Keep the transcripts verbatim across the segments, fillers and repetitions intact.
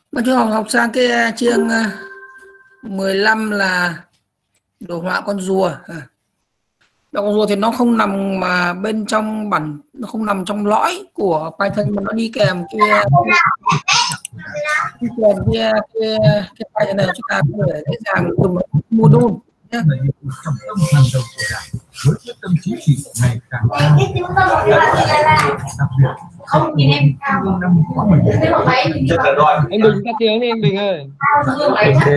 Mà chúng học học sang cái chương mười lăm là đồ họa con rùa. À, con rùa thì nó không nằm mà bên trong bản, nó không nằm trong lõi của Python mà nó đi kèm kia, đi kèm kia cái cái Python này, chúng ta có thể dễ dàng dùng module nhé. Không nhìn em cao. Anh Bình tắt tiếng đi anh Bình ơi. Ok.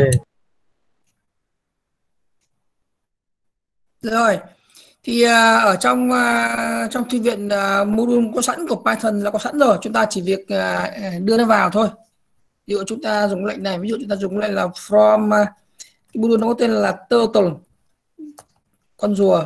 Rồi thì uh, ở trong uh, trong thư viện uh, module có sẵn của Python là có sẵn rồi, chúng ta chỉ việc uh, đưa nó vào thôi. Ví dụ chúng ta dùng lệnh này, ví dụ chúng ta dùng lệnh là from uh, cái module nó có tên là turtle, con rùa.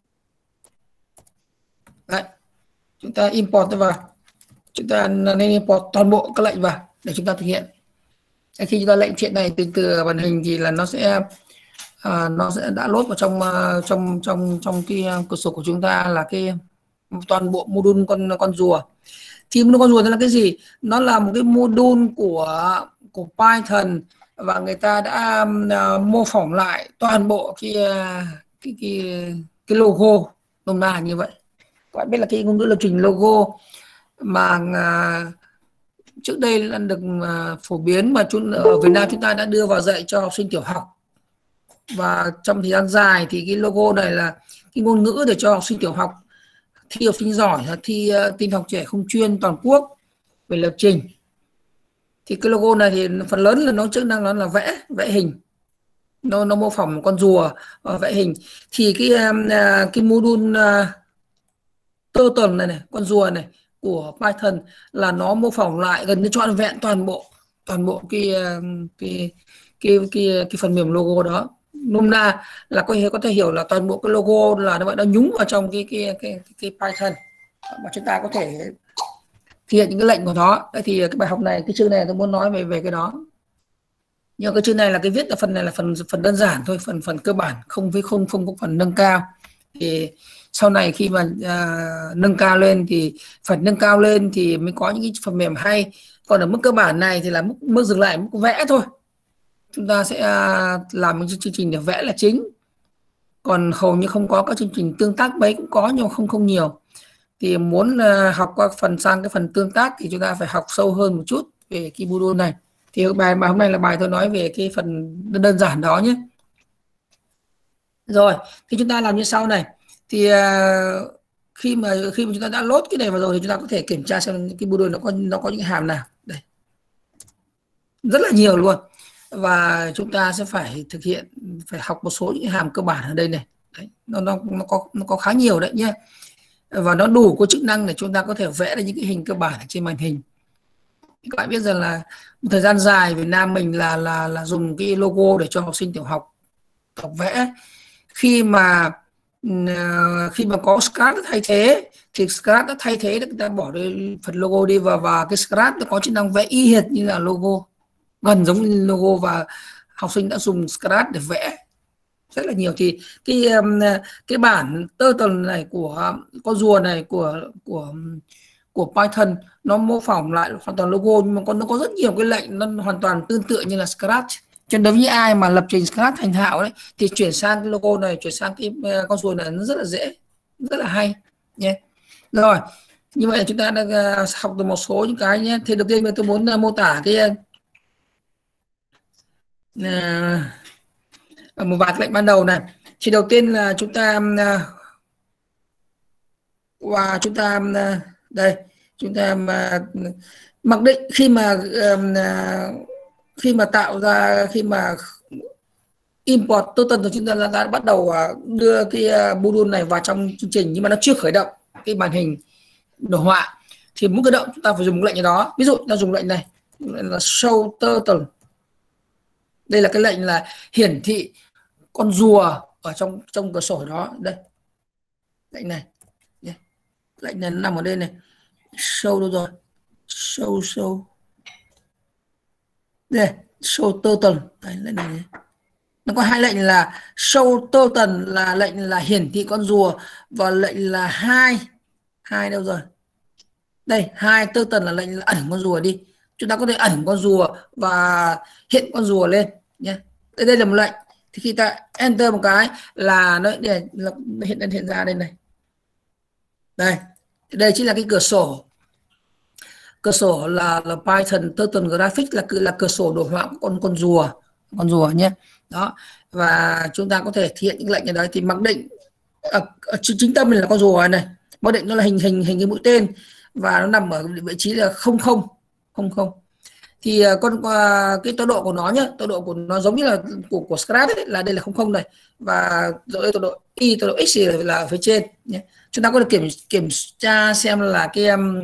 Đấy, chúng ta import nó vào, chúng ta nên import toàn bộ các lệnh vào để chúng ta thực hiện. Khi chúng ta lệnh chuyện này từ từ màn hình thì là nó sẽ À, nó sẽ đã load vào trong uh, trong trong trong cái cửa sổ của chúng ta là cái toàn bộ module con con rùa. Thì module con rùa đó là cái gì? Nó là một cái module của của Python và người ta đã uh, mô phỏng lại toàn bộ cái cái cái, cái logo nôm na như vậy. Các bạn biết là cái ngôn ngữ lập trình logo mà uh, trước đây là được uh, phổ biến mà chúng ở Việt Nam chúng ta đã đưa vào dạy cho học sinh tiểu học. Và trong thời gian dài thì cái logo này là cái ngôn ngữ để cho học sinh tiểu học thi học sinh giỏi, thi uh, tin học trẻ không chuyên toàn quốc về lập trình. Thì cái logo này thì phần lớn là nó chức năng nó là vẽ vẽ hình, nó nó mô phỏng con rùa uh, vẽ hình. Thì cái uh, cái module uh, turtle này này, con rùa này của Python là nó mô phỏng lại gần như trọn vẹn toàn bộ toàn bộ cái uh, cái cái cái cái phần mềm logo đó. Nôm na là có thể có thể hiểu là toàn bộ cái logo là nó vậy, nó nhúng vào trong cái cái cái, cái Python mà chúng ta có thể thực hiện những cái lệnh của nó. Đấy thì cái bài học này, cái chương này tôi muốn nói về về cái đó. Nhưng cái chương này là cái viết là phần này là phần phần đơn giản thôi, phần phần cơ bản, không với không không có phần nâng cao. Thì sau này khi mà uh, nâng cao lên thì phần nâng cao lên thì mới có những cái phần mềm hay. Còn ở mức cơ bản này thì là mức mức dừng lại mức vẽ thôi. Chúng ta sẽ làm những chương trình để vẽ là chính, còn hầu như không có các chương trình tương tác, mấy cũng có nhưng không không nhiều. Thì muốn học qua phần sang cái phần tương tác thì chúng ta phải học sâu hơn một chút về cái module này. Thì bài bài hôm nay là bài tôi nói về cái phần đơn giản đó nhé. Rồi thì chúng ta làm như sau này. Thì khi mà khi mà chúng ta đã load cái này vào rồi thì chúng ta có thể kiểm tra xem cái module nó có nó có những hàm nào. Đây, rất là nhiều luôn. Và chúng ta sẽ phải thực hiện, phải học một số những hàm cơ bản ở đây này. Đấy, nó, nó, nó, có, nó có khá nhiều đấy nhé. Và nó đủ có chức năng để chúng ta có thể vẽ ra những cái hình cơ bản ở trên màn hình. Các bạn biết rằng là một thời gian dài Việt Nam mình là là là dùng cái logo để cho học sinh tiểu học học vẽ. Khi mà khi mà có Scratch thay thế thì Scratch đã thay thế, người ta bỏ đi phần logo đi, và và cái Scratch nó có chức năng vẽ y hệt như là logo, gần giống như logo, và học sinh đã dùng Scratch để vẽ rất là nhiều. Thì cái cái bản turtle này của con rùa này của của của Python nó mô phỏng lại hoàn toàn logo, nhưng mà con nó có rất nhiều cái lệnh nó hoàn toàn tương tự như là Scratch. Cho nên đối với ai mà lập trình Scratch thành thạo đấy thì chuyển sang cái logo này, chuyển sang cái con rùa này nó rất là dễ, rất là hay nhé. Rồi như vậy là chúng ta đã học được một số những cái nhé. Thì đầu tiên tôi muốn mô tả cái À, một vài lệnh ban đầu này. Thì đầu tiên là chúng ta và chúng ta đây chúng ta mà mặc định khi mà khi mà tạo ra khi mà import total thì chúng ta đã, đã bắt đầu đưa cái module này vào trong chương trình, nhưng mà nó chưa khởi động cái màn hình đồ họa. Thì muốn khởi động chúng ta phải dùng lệnh đó. Ví dụ ta dùng lệnh này, lệnh là show turtle. Đây là cái lệnh là hiển thị con rùa ở trong trong cửa sổ đó. Đây, lệnh này, lệnh này nó nằm ở đây này. Show đâu rồi? Show show. Đây, show total. Đây, lệnh này. Nó có hai lệnh là show total là lệnh là hiển thị con rùa, và lệnh là hai hai đâu rồi? Đây, hai total là lệnh là ẩn con rùa đi. chúng ta có thể ẩn con rùa và hiện con rùa lên nhé. Đây, đây là một lệnh, thì khi ta enter một cái là nó để hiện hiện ra đây này. Đây, đây chính là cái cửa sổ. Cửa sổ là là Python Turtle Graphics, là là cửa sổ đồ họa con con rùa, con rùa nhé. Đó, và chúng ta có thể thực hiện những lệnh ở đấy thì mặc định ở, ở chính tâm mình là con rùa này, mặc định nó là hình hình hình cái mũi tên và nó nằm ở vị trí là không không không không. Thì con cái tọa độ của nó nhé, tọa độ của nó giống như là của của Scratch ấy, là đây là không không này, và rồi tọa độ y, tọa độ x là ở phía trên nhé. Chúng ta có thể kiểm kiểm tra xem là cái um,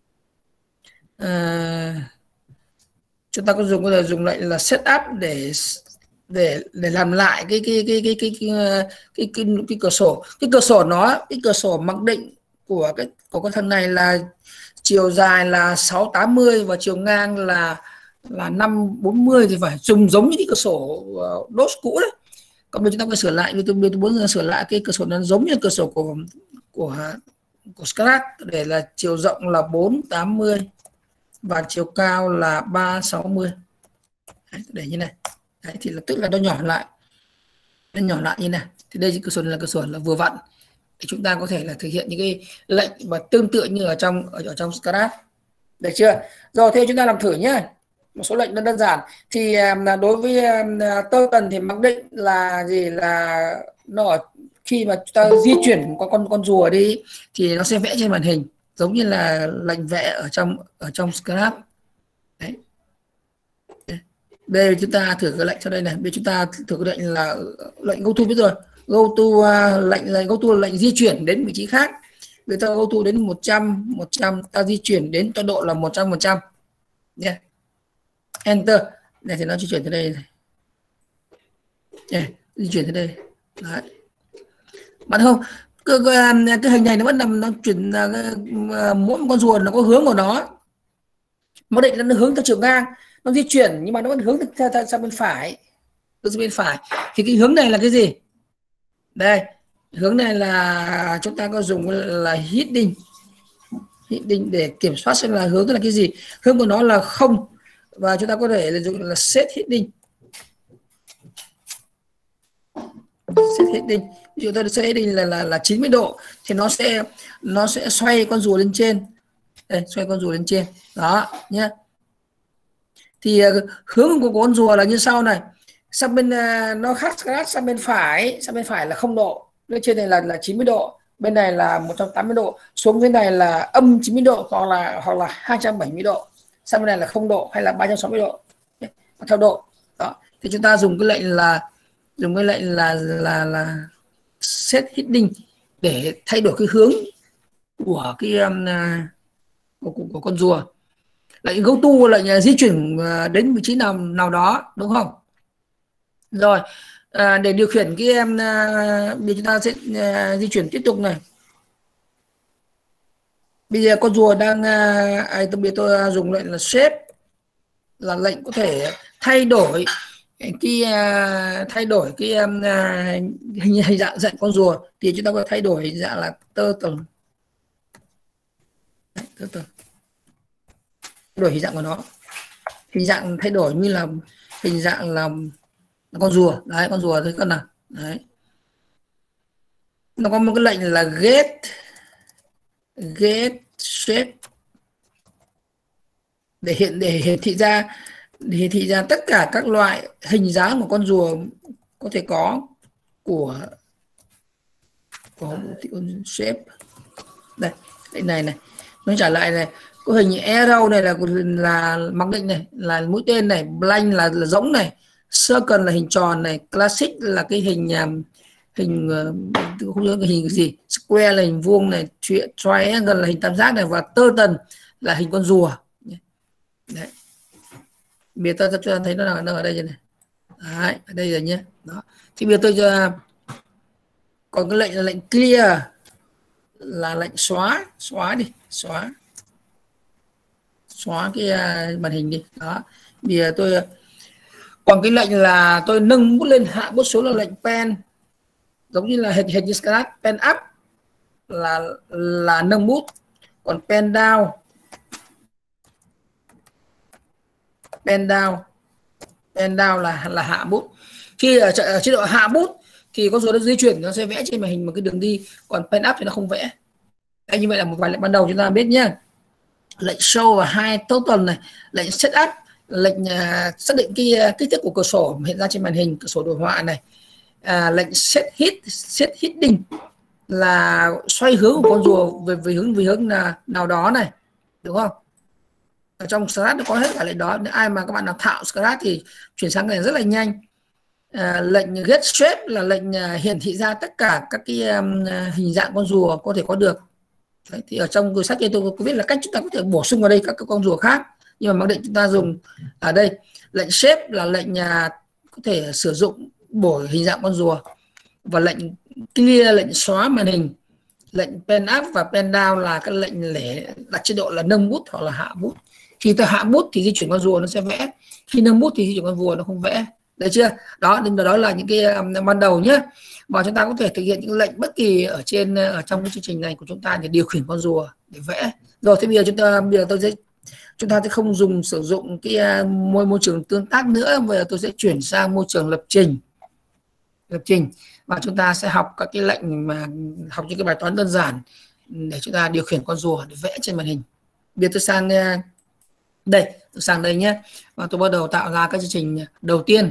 uh, chúng ta có dùng có thể dùng lệnh là setup để để để làm lại cái cái cái cái cái cái cái, cái, cái cửa sổ. Cái cửa sổ nó cái cửa sổ mặc định của cái của con thằng này là chiều dài là sáu tám mươi và chiều ngang là là năm bốn mươi, thì phải dùng giống như cái cửa sổ đê ô ét cũ đấy. Còn bây giờ chúng ta phải sửa lại, tôi muốn sửa lại cái cửa sổ nó giống như cửa sổ của của của Scratch, để là chiều rộng là bốn tám mươi và chiều cao là ba sáu mươi. Đấy, để như này. Đấy, thì là tức là nó nhỏ lại, nó nhỏ lại như này. Thì đây cửa sổ là cửa sổ là vừa vặn để chúng ta có thể là thực hiện những cái lệnh mà tương tự như ở trong ở, ở trong Scratch, được chưa? Rồi thế chúng ta làm thử nhé. Một số lệnh nó đơn giản. Thì đối với token thì mặc định là gì, là nó khi mà chúng ta di chuyển con con con rùa đi thì nó sẽ vẽ trên màn hình giống như là lệnh vẽ ở trong ở trong Scratch. Đấy. Đây chúng ta thử cái lệnh sau đây này. Bây chúng ta thử cái lệnh là lệnh go to, biết rồi. Go to uh, lệnh là go to là lệnh di chuyển đến vị trí khác. Bây giờ go to đến một trăm, một trăm, ta di chuyển đến tọa độ là một trăm phần trăm. Yeah. Enter. Này thì nó di chuyển tới đây này. Yeah. Di chuyển tới đây. Đấy. Bạn không? Cái, cái, cái hình này nó vẫn nằm, nó chuyển uh, mỗi con rùa nó có hướng của nó. Mặc định nó hướng theo chiều ngang, nó di chuyển nhưng mà nó vẫn hướng theo, theo sang bên phải, hướng bên phải. Thì cái hướng này là cái gì? Đây, hướng này là chúng ta có dùng là hidden, hidden để kiểm soát xem là hướng là cái gì. Hướng của nó là không, và chúng ta có thể là dùng là set hidden. Set hidden. Ví dụ tôi set hidden là là là chín mươi độ thì nó sẽ nó sẽ xoay con rùa lên trên. Đây, xoay con rùa lên trên. Đó nhé. Thì hướng của con rùa là như sau này. Sang bên nó khác Scratch, sang bên phải, sang bên phải là không độ, bên trên này là là chín mươi độ, bên này là một trăm tám mươi độ, xuống bên này là âm chín mươi độ hoặc là hoặc là hai trăm bảy mươi độ, sang bên này là không độ hay là ba trăm sáu mươi độ theo độ. Đó. Thì chúng ta dùng cái lệnh là dùng cái lệnh là là là set hidden để thay đổi cái hướng của cái um, của, của, của con rùa. Lệnh go to là di chuyển đến vị trí nào nào đó, đúng không? Rồi à, để điều khiển cái em bây chúng ta sẽ uh, di chuyển tiếp tục này. Bây giờ con rùa đang uh, tôi biết tôi dùng lệnh là shape, là lệnh có thể thay đổi cái uh, thay đổi cái um, uh, hình, hình dạng dạng con rùa. Thì chúng ta có thay đổi hình dạng là turtle, turtle. Đổi hình dạng của nó, hình dạng thay đổi như là hình dạng là, là con rùa. Đấy, con rùa thấy con nào. Đấy, nó có một cái lệnh là get get shape để hiện để hiển thị ra để hiển thị ra tất cả các loại hình dáng của con rùa có thể có của của con shape. Đây, cái này này nó trả lại này, có hình arrow này là là mặc định này, là mũi tên này, blank là là giống này, circle là hình tròn này, classic là cái hình hình không nhớ cái hình gì, square là hình vuông này, triangle là hình tam giác này, và turtle là hình con rùa. Đấy. Bây giờ tôi cho thấy nó là nó ở đây này. Đấy, ở đây rồi nhé. Đó. Thì bây giờ tôi cho còn cái lệnh là lệnh clear, là lệnh xóa, xóa đi, xóa xóa cái uh, màn hình đi. Đó. Bây giờ tôi còn cái lệnh là tôi nâng bút lên hạ bút xuống là lệnh pen, giống như là hình hình như Scratch. Pen up là là nâng bút, còn pen down pen down. Pen down là là hạ bút. Khi ở, ở chế độ hạ bút thì con rùa nó di chuyển, nó sẽ vẽ trên màn hình một cái đường đi, còn pen up thì nó không vẽ. Đây, như vậy là một vài lệnh ban đầu chúng ta biết nhé. Lệnh show và hai total này, lệnh setup, lệnh uh, xác định cái uh, kích thước của cửa sổ hiện ra trên màn hình, cửa sổ đồ họa này. À, lệnh set hit, set hitting là xoay hướng của con rùa về, về hướng về hướng là nào đó này, đúng không? Ở trong Scratch nó có hết cả lệnh đó. Nếu ai mà các bạn nào thạo Scratch thì chuyển sang cái này rất là nhanh. À, lệnh get shape là lệnh uh, hiển thị ra tất cả các cái um, hình dạng con rùa có thể có được. Đấy, thì ở trong cuốn sách kia tôi có biết là cách chúng ta có thể bổ sung vào đây các con rùa khác, nhưng mà mặc định chúng ta dùng ở đây. Lệnh shape là lệnh uh, có thể sử dụng bổ hình dạng con rùa, và lệnh clear lệnh xóa màn hình. Lệnh pen up và pen down là các lệnh để đặt chế độ là nâng bút hoặc là hạ bút. Khi ta hạ bút thì di chuyển con rùa nó sẽ vẽ, khi nâng bút thì di chuyển con rùa nó không vẽ. Được chưa? Đó, nên đó là những cái um, ban đầu nhé. Và chúng ta có thể thực hiện những lệnh bất kỳ ở trên ở trong cái chương trình này của chúng ta để điều khiển con rùa để vẽ. Rồi thế bây giờ chúng ta bây giờ tôi sẽ chúng ta sẽ không dùng sử dụng cái uh, môi môi trường tương tác nữa. Bây giờ tôi sẽ chuyển sang môi trường lập trình. Lập trình và chúng ta sẽ học các cái lệnh mà học những cái bài toán đơn giản để chúng ta điều khiển con rùa để vẽ trên màn hình. Bây giờ tôi sang uh, đây, tôi sang đây nhé. Và tôi bắt đầu tạo ra các chương trình đầu tiên.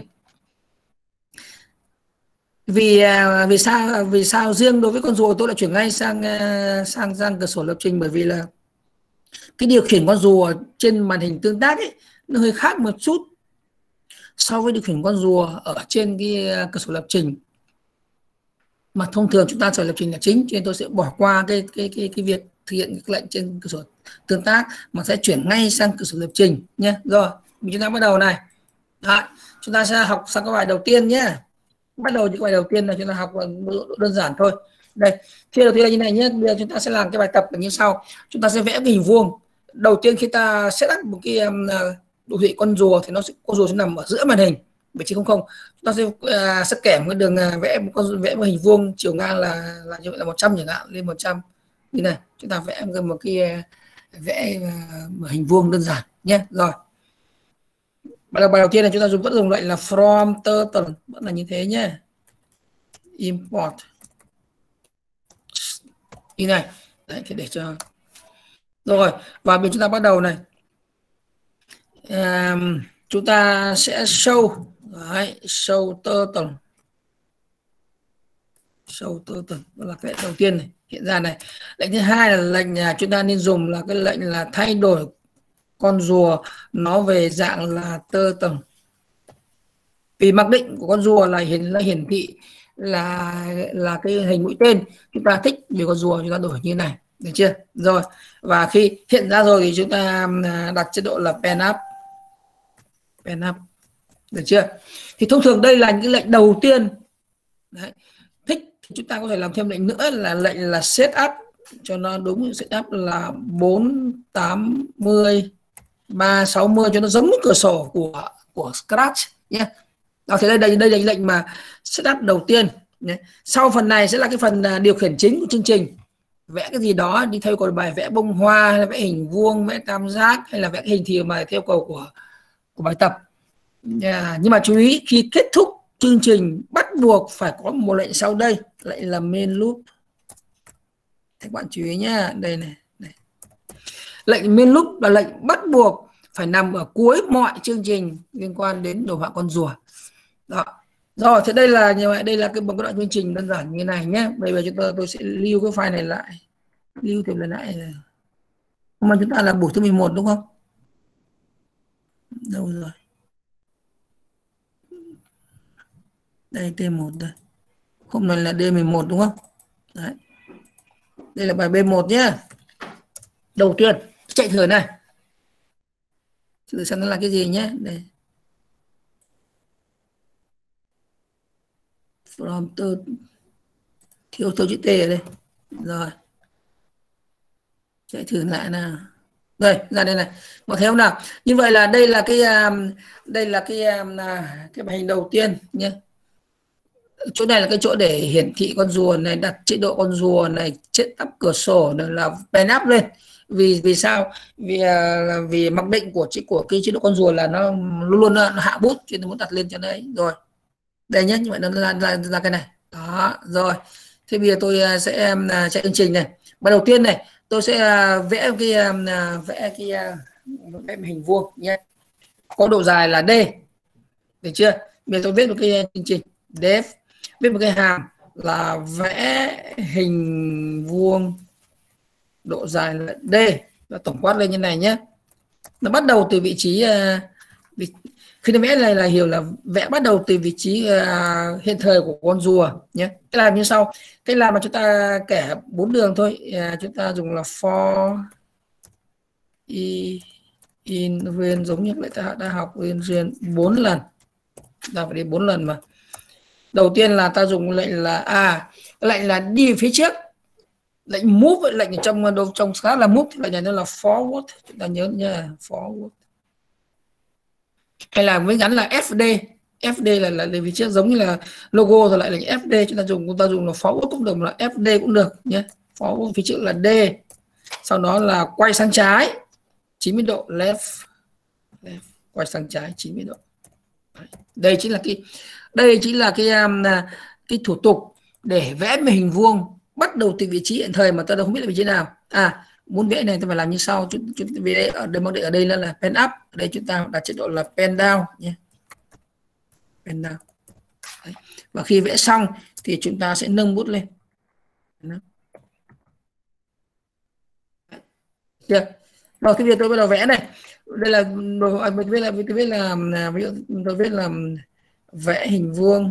Vì vì sao vì sao riêng đối với con rùa tôi lại chuyển ngay sang sang sang cửa sổ lập trình, bởi vì là cái điều khiển con rùa trên màn hình tương tác ấy nó hơi khác một chút so với điều khiển con rùa ở trên cái cửa sổ lập trình. Mà thông thường chúng ta sử lập trình là chính, cho nên tôi sẽ bỏ qua cái cái cái cái việc thực hiện các lệnh trên cửa sổ tương tác mà sẽ chuyển ngay sang cửa sổ lập trình nhé. Rồi, mình chúng ta bắt đầu này. Đó, chúng ta sẽ học sang các bài đầu tiên nhé. Bắt đầu những bài đầu tiên là chúng ta học đơn giản thôi. Đây, khi đầu tiên là như này nhé. Bây giờ chúng ta sẽ làm cái bài tập như sau. Chúng ta sẽ vẽ cái hình vuông. Đầu tiên khi ta set up một cái đồ thị con rùa thì nó sẽ con rùa sẽ nằm ở giữa màn hình vị trí không không. Chúng ta sẽ uh, sẽ kẻ một cái đường uh, vẽ một con vẽ một hình vuông chiều ngang là là như vậy là một trăm chẳng hạn, lên một trăm như này. Chúng ta vẽ một cái uh, vẽ uh, một hình vuông đơn giản nhé. Rồi. Bài đầu, bài đầu tiên là chúng ta dùng vẫn dùng lệnh là from turtle, vẫn là như thế nhé. Import như này. Đấy, thì để cho rồi, và bên chúng ta bắt đầu này. Um, chúng ta sẽ show đấy, show turtle. Show turtle đó là cái lệnh đầu tiên này hiện ra này. Lệnh thứ hai là lệnh chúng ta nên dùng là cái lệnh là thay đổi con rùa nó về dạng là turtle. Vì mặc định của con rùa là hiển là hiển thị là là cái hình mũi tên, chúng ta thích về con rùa chúng ta đổi như này, được chưa? Rồi, và khi hiện ra rồi thì chúng ta đặt chế độ là pen up. Pen up. Được chưa? Thì thông thường đây là những cái lệnh đầu tiên. Đấy. Thích thì chúng ta có thể làm thêm lệnh nữa là lệnh là setup cho nó đúng, setup là bốn tám mươi ba sáu mươi cho nó giống như cửa sổ của của Scratch nhé. Đó, thì đây đây đây là lệnh mà setup đầu tiên nhé. Sau phần này sẽ là cái phần điều khiển chính của chương trình. Vẽ cái gì đó đi theo cầu bài, vẽ bông hoa hay là vẽ hình vuông, vẽ tam giác hay là vẽ hình thì mà theo cầu của của bài tập. Yeah. Nhưng mà chú ý khi kết thúc chương trình bắt buộc phải có một lệnh sau đây, lệnh là main loop. Các bạn chú ý nhá, đây này, này. Lệnh main loop là lệnh bắt buộc phải nằm ở cuối mọi chương trình liên quan đến đồ họa con rùa. Đó. Rồi, thế đây là như vậy, đây là cái một cái đoạn chương trình đơn giản như này nhé. Bây giờ chúng ta tôi sẽ lưu cái file này lại, lưu thêm lần lại. Nhưng mà chúng ta là buổi thứ mười một đúng không? Đâu rồi? Đây T một đây. Hôm nay là D mười một đúng không? Đấy. Đây là bài B một nhé. Đầu tiên chạy thử này. Thử xem nó là cái gì nhé. Đây. From từ thiếu số chữ T ở đây. Rồi. Chạy thử lại nào. Đây, ra đây này. Mọi thấy không nào? Như vậy là đây là cái um, đây là cái um, cái bài hình đầu tiên nhé. Chỗ này là cái chỗ để hiển thị con rùa này, đặt chế độ con rùa này, set up cửa sổ này là pen up lên. Vì vì sao? Vì uh, vì mặc định của chị của cái chế độ con rùa là nó luôn luôn nó, nó hạ bút, cho nên muốn đặt lên cho đấy. Rồi đây nhé, như vậy nó là, là, là cái này đó. Rồi thế bây giờ tôi sẽ uh, chạy chương trình này. Và đầu tiên này tôi sẽ uh, vẽ cái uh, vẽ cái uh, vẽ hình vuông nhé, có độ dài là D, được chưa? Bây giờ tôi viết một cái chương trình def, viết một cái hàm là vẽ hình vuông độ dài là D, và tổng quát lên như này nhé. Nó bắt đầu từ vị trí uh, vị, khi nó vẽ này là hiểu là vẽ bắt đầu từ vị trí uh, hiện thời của con rùa nhé. Cái làm như sau, cái làm mà chúng ta kẻ bốn đường thôi, uh, chúng ta dùng là for i in range, giống như lại ta đã học in range bốn lần, ta phải đi bốn lần mà. Đầu tiên là ta dùng lệnh là à lệnh là đi phía trước, lệnh move, lệnh ở trong đâu trong khá là move, lệnh này nó là forward, chúng ta nhớ nha, forward. Hay là với ngắn là ép đê, ép đê là là phía trước, giống như là logo rồi lại lệnh ép đê, chúng ta dùng chúng ta dùng là forward cũng được, là ép đê cũng được nhé. Forward phía trước là D, sau đó là quay sang trái chín mươi độ, left, left quay sang trái chín mươi độ. Đây chính là cái đây chính là cái um, cái thủ tục để vẽ một hình vuông bắt đầu từ vị trí hiện thời mà ta đâu không biết là vị trí nào. À, muốn vẽ này ta phải làm như sau. Chúng chúng vì đây ở đây, ở đây là, là pen up, ở đây chúng ta đặt chế độ là pen down nhé, pen down. Đấy. Và khi vẽ xong thì chúng ta sẽ nâng bút lên. Được. Rồi thì bây giờ tôi bắt đầu vẽ này. Đây là mình viết là mình viết là ví dụ tôi viết là vẽ hình vuông,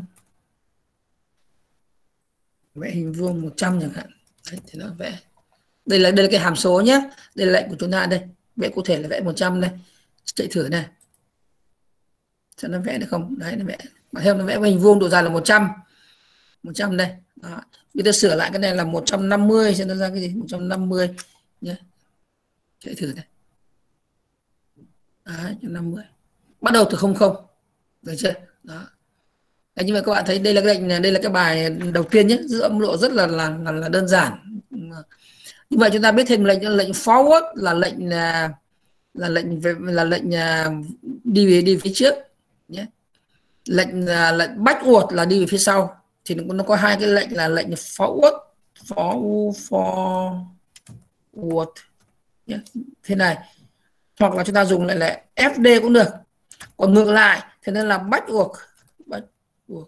vẽ hình vuông một trăm chẳng hạn. Đấy, thì nó vẽ. Đây là đây là cái hàm số nhé. Đây là lệnh của chúng ta đây. Vẽ cụ thể là vẽ một trăm đây. Chạy thử này. Xem nó vẽ được không? Đấy, nó vẽ. Mà theo nó vẽ hình vuông độ dài là một trăm. một trăm đây. Đó. Bây giờ sửa lại cái này là một trăm năm mươi, xem nó ra cái gì? một trăm năm mươi nhé. Chạy thử này. Đấy, một trăm năm mươi. Bắt đầu từ không không. Được chưa? Đó. Đấy, nhưng mà các bạn thấy đây là cái lệnh, đây là cái bài đầu tiên nhé, giữ âm độ rất là là là, là đơn giản. Như vậy chúng ta biết thêm lệnh lệnh forward là lệnh là là lệnh về là lệnh đi về đi phía trước nhé. Lệnh là lệnh backward là đi về phía sau. Thì nó có hai cái lệnh là lệnh forward, forward, forward nhé. Thế này. Hoặc là chúng ta dùng lại là ép đê cũng được. Còn ngược lại thế nên là backward, backward,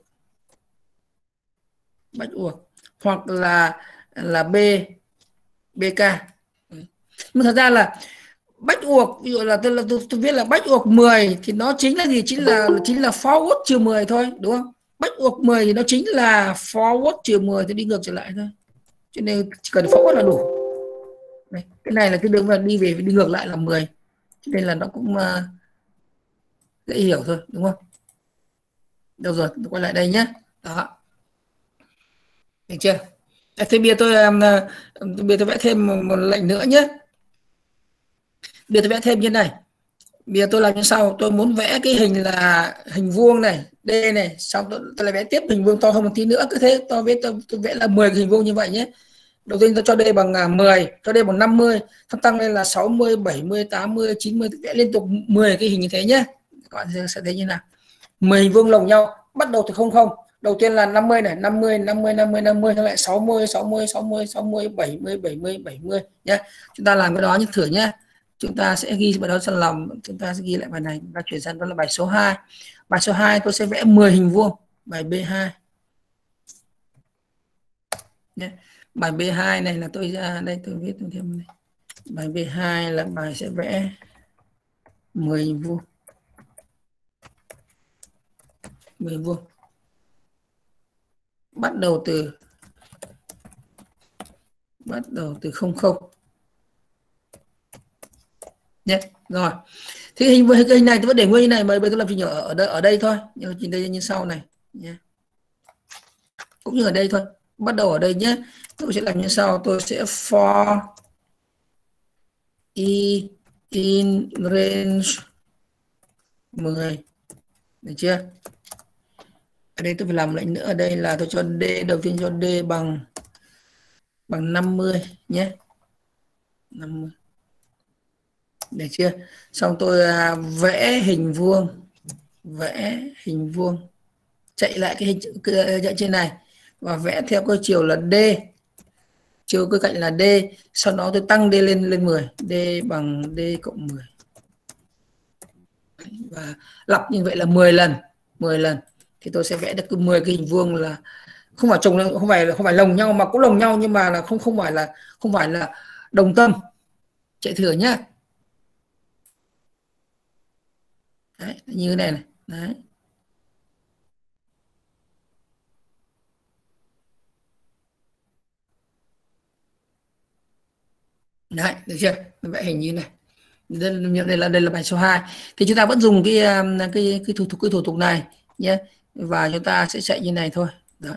backward, hoặc là là B, bê ca. Nhưng thật ra là backward, ví dụ là tôi, tôi, tôi viết là backward mười thì nó chính là gì? Chính là chính là forward trừ mười thôi, đúng không? Backward mười thì nó chính là forward trừ mười thì đi ngược trở lại thôi. Cho nên chỉ cần forward là đủ. Đây, cái này là cái đường mà đi về đi ngược lại là mười. Nên là nó cũng uh, dễ hiểu thôi, đúng không? Đâu rồi, tôi quay lại đây nhé. Đó. Được chưa? Thế bây giờ tôi um, bây giờ tôi vẽ thêm một, một lệnh nữa nhé. Bây giờ tôi vẽ thêm như này. Bây giờ tôi làm như sau, tôi muốn vẽ cái hình là hình vuông này, D này, xong tôi, tôi lại vẽ tiếp hình vuông to hơn một tí nữa, cứ thế tôi vẽ tôi, tôi vẽ là mười cái hình vuông như vậy nhé. Đầu tiên tôi cho D bằng mười, cho D bằng năm mươi, xong tăng lên là sáu mươi, bảy mươi, tám mươi, chín mươi, vẽ liên tục mười cái hình như thế nhé. Các bạn sẽ thấy như nào. mười hình vuông lồng nhau, bắt đầu từ không không. Đầu tiên là năm mươi này, năm mươi, năm mươi, năm mươi, năm mươi, xong lại sáu mươi, sáu mươi, sáu mươi, sáu mươi, bảy mươi, bảy mươi, bảy mươi nhé. Chúng ta làm cái đó như thử nhé. Chúng ta sẽ ghi vào đó trong lòng, chúng ta sẽ ghi lại bài này và chuyển sang đó là bài số hai. Bài số hai tôi sẽ vẽ mười hình vuông, bài B hai. Nhé. Bài B hai này là tôi ra đây tôi viết thêm này. Bài B hai là bài sẽ vẽ mười hình vuông. mười hình vuông. Bắt đầu từ bắt đầu từ không không. Nhé. Rồi. Thì hình cái hình này tôi vẫn để nguyên như này, mà bây giờ làm trình ở ở đây ở đây thôi, nhưng trình đây như sau này nhé. Cũng như ở đây thôi. Bắt đầu ở đây nhé. Tôi sẽ làm như sau, tôi sẽ for i in range mười. Được chưa? Ở đây tôi phải làm lệnh nữa, ở đây là tôi cho D, đầu tiên cho D bằng bằng năm mươi nhé. năm mươi. Được chưa? Xong tôi à, vẽ hình vuông, vẽ hình vuông, chạy lại cái hình cái dãy trên này và vẽ theo cái chiều là D, chiều cái cạnh là D, sau đó tôi tăng D lên lên mười, D bằng D cộng mười và lặp như vậy là mười lần, mười lần thì tôi sẽ vẽ được cứ mười cái hình vuông là không phải chồng, không phải không phải lồng nhau mà cũng lồng nhau, nhưng mà là không không phải là không phải là đồng tâm. Chạy thử nhá. Đấy, như thế này này. Đấy. Đấy, được chưa? Vẽ hình như này. Đây, đây là đây là bài số hai. Thì chúng ta vẫn dùng cái cái cái thủ tục cái thủ tục này nhé, và chúng ta sẽ chạy như này thôi. Đấy.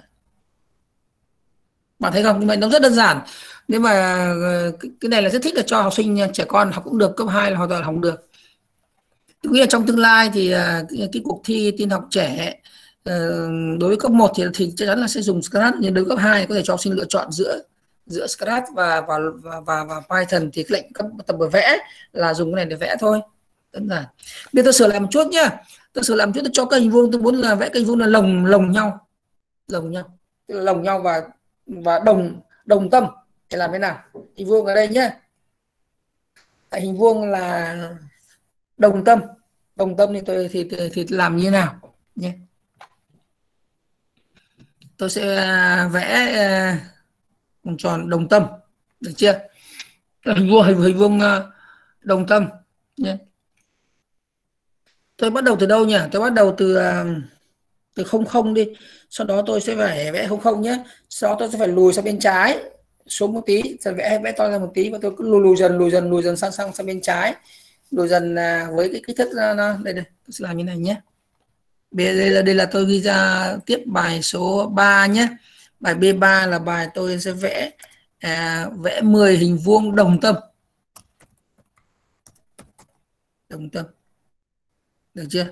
Bạn thấy không? Nhưng mà nó rất đơn giản. Nếu mà cái này là rất thích là cho học sinh trẻ con học cũng được, cấp hai là hoàn toàn học được. Tôi nghĩ là trong tương lai thì cái, cái cuộc thi tin học trẻ đối với cấp một thì thì chắc chắn là sẽ dùng Scratch, nhưng đối với cấp hai có thể cho học sinh lựa chọn giữa giữa Scratch và và và và, và Python, thì cái lệnh cấp tập vẽ là dùng cái này để vẽ thôi, đơn giản. Bây giờ tôi sửa lại một chút nhá, tôi sửa lại một chút, tôi cho cái hình vuông, tôi muốn là vẽ cái hình vuông là lồng lồng nhau, lồng nhau, tức là lồng nhau và và đồng đồng tâm. Thì làm thế nào? Hình vuông ở đây nhá, tại hình vuông là đồng tâm, đồng tâm thì tôi thì thì, thì làm như nào nhé. Tôi sẽ vẽ vòng tròn đồng tâm, được chưa? Hình vuông hình, hình vuông đồng tâm nhé. Tôi bắt đầu từ đâu nhỉ? Tôi bắt đầu từ từ không không đi, sau đó tôi sẽ phải vẽ không không nhé, sau đó tôi sẽ phải lùi sang bên trái xuống một tí, rồi vẽ vẽ to ra một tí, và tôi cứ lùi lùi dần lùi dần lùi dần sang sang sang bên trái, lùi dần với cái kích thước nó đây đây, tôi sẽ làm như này nhé. Đây là đây là tôi ghi ra tiếp bài số ba nhé. Bài B ba là bài tôi sẽ vẽ à, vẽ mười hình vuông đồng tâm, đồng tâm, được chưa?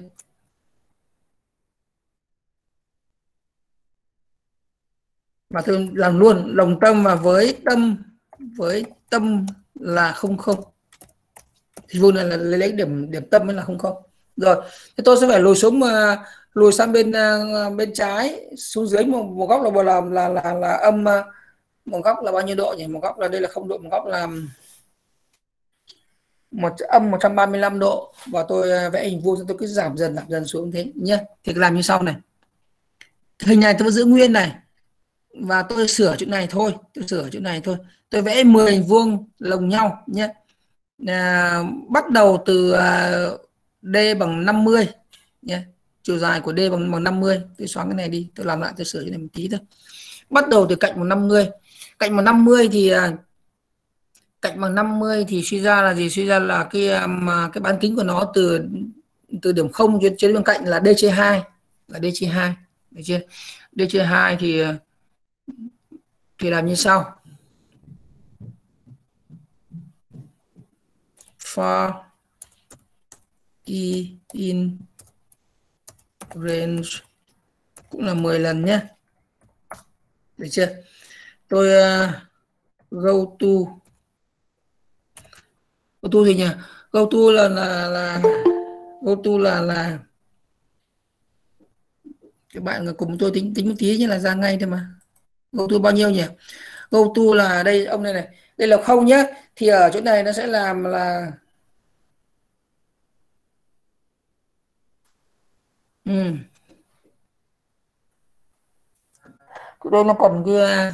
Và tôi làm luôn đồng tâm và với tâm với tâm là không không, thì vuông này là lấy điểm điểm tâm mới là không không. Rồi thì tôi sẽ phải lùi xuống mà lùi sang bên bên trái xuống dưới một, một góc là là là là, là âm, một góc là bao nhiêu độ nhỉ? Một góc là đây là không độ, một góc là một âm một trăm ba mươi lăm độ, và tôi vẽ hình vuông, tôi cứ giảm dần giảm dần xuống thế nhé. Thì làm như sau này, hình này tôi giữ nguyên này và tôi sửa chỗ này thôi, tôi sửa chỗ này thôi, tôi vẽ mười hình vuông lồng nhau nhé. À, bắt đầu từ à, D bằng năm mươi nhé, chiều dài của D bằng, bằng năm mươi. Tôi xóa cái này đi, tôi làm lại, tôi sửa cái này một tí thôi. Bắt đầu từ cạnh bằng năm mươi, cạnh bằng năm mươi thì à, cạnh bằng năm mươi thì suy ra là gì? Suy ra là cái mà cái bán kính của nó từ từ điểm không trên bên cạnh là D chia hai, là D chia hai, được chưa? D chia hai thì thì làm như sau. For e in range cũng là mười lần nhé, được chưa? Tôi uh, go to go to gì nhỉ? Go to là là là go to là là các bạn cùng tôi tính tính một tí như là ra ngay thôi mà. Go to bao nhiêu nhỉ? Go to là đây, ông này này, đây là không nhé, thì ở chỗ này nó sẽ làm là ừ. Đây nó còn cái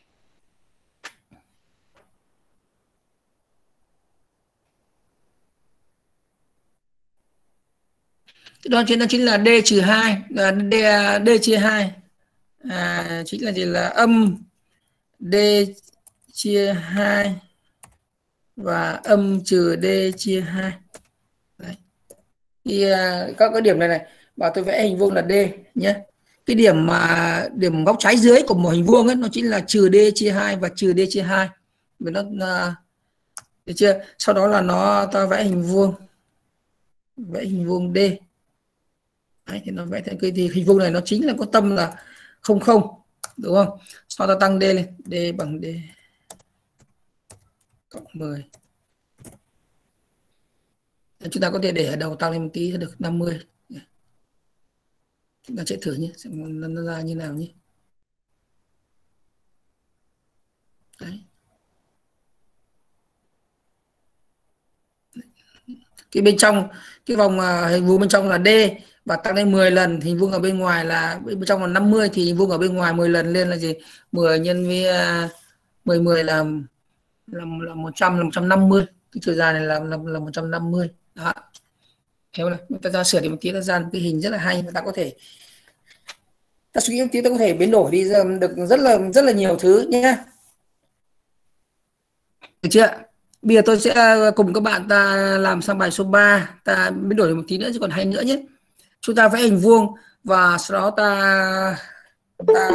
đó chính là chính là D trừ hai, là D, D chia hai, à, chính là gì, là âm D chia hai và âm trừ D chia hai. Đấy. Thì các cái điểm này này, và tôi vẽ hình vuông là D nhé. Cái điểm mà điểm góc trái dưới của một hình vuông ấy, nó chính là trừ D chia hai và trừ D chia hai. Vì nó được chưa? Sau đó là nó ta vẽ hình vuông, vẽ hình vuông D. Đấy, thì nó vẽ theo cái thì hình vuông này nó chính là có tâm là không không, đúng không? Sau đó ta tăng D lên, D bằng D cộng mười. Chúng ta có thể để ở đầu tăng lên một tí được năm mươi. Chúng ta chạy thử nhé, xem nó ra như nào nhé. Đấy. Cái bên trong cái vòng hình vuông bên trong là D và tăng lên mười lần, hình vuông ở bên ngoài là bên trong là năm mươi thì hình vuông ở bên ngoài mười lần lên là gì? mười nhân với mười mười là là là một trăm là một trăm năm mươi. Cái chiều dài này là là, là một trăm năm mươi. Đó. Theo này, người ta ra sửa thì một tí nó ra một cái hình rất là hay, người ta có thể ta suy nghĩ một tí ta có thể biến đổi đi được rất là rất là nhiều thứ nhé. Được chưa? Bây giờ tôi sẽ cùng các bạn ta làm sang bài số ba, ta biến đổi một tí nữa chứ còn hay nữa nhé. Chúng ta vẽ hình vuông và sau đó ta ta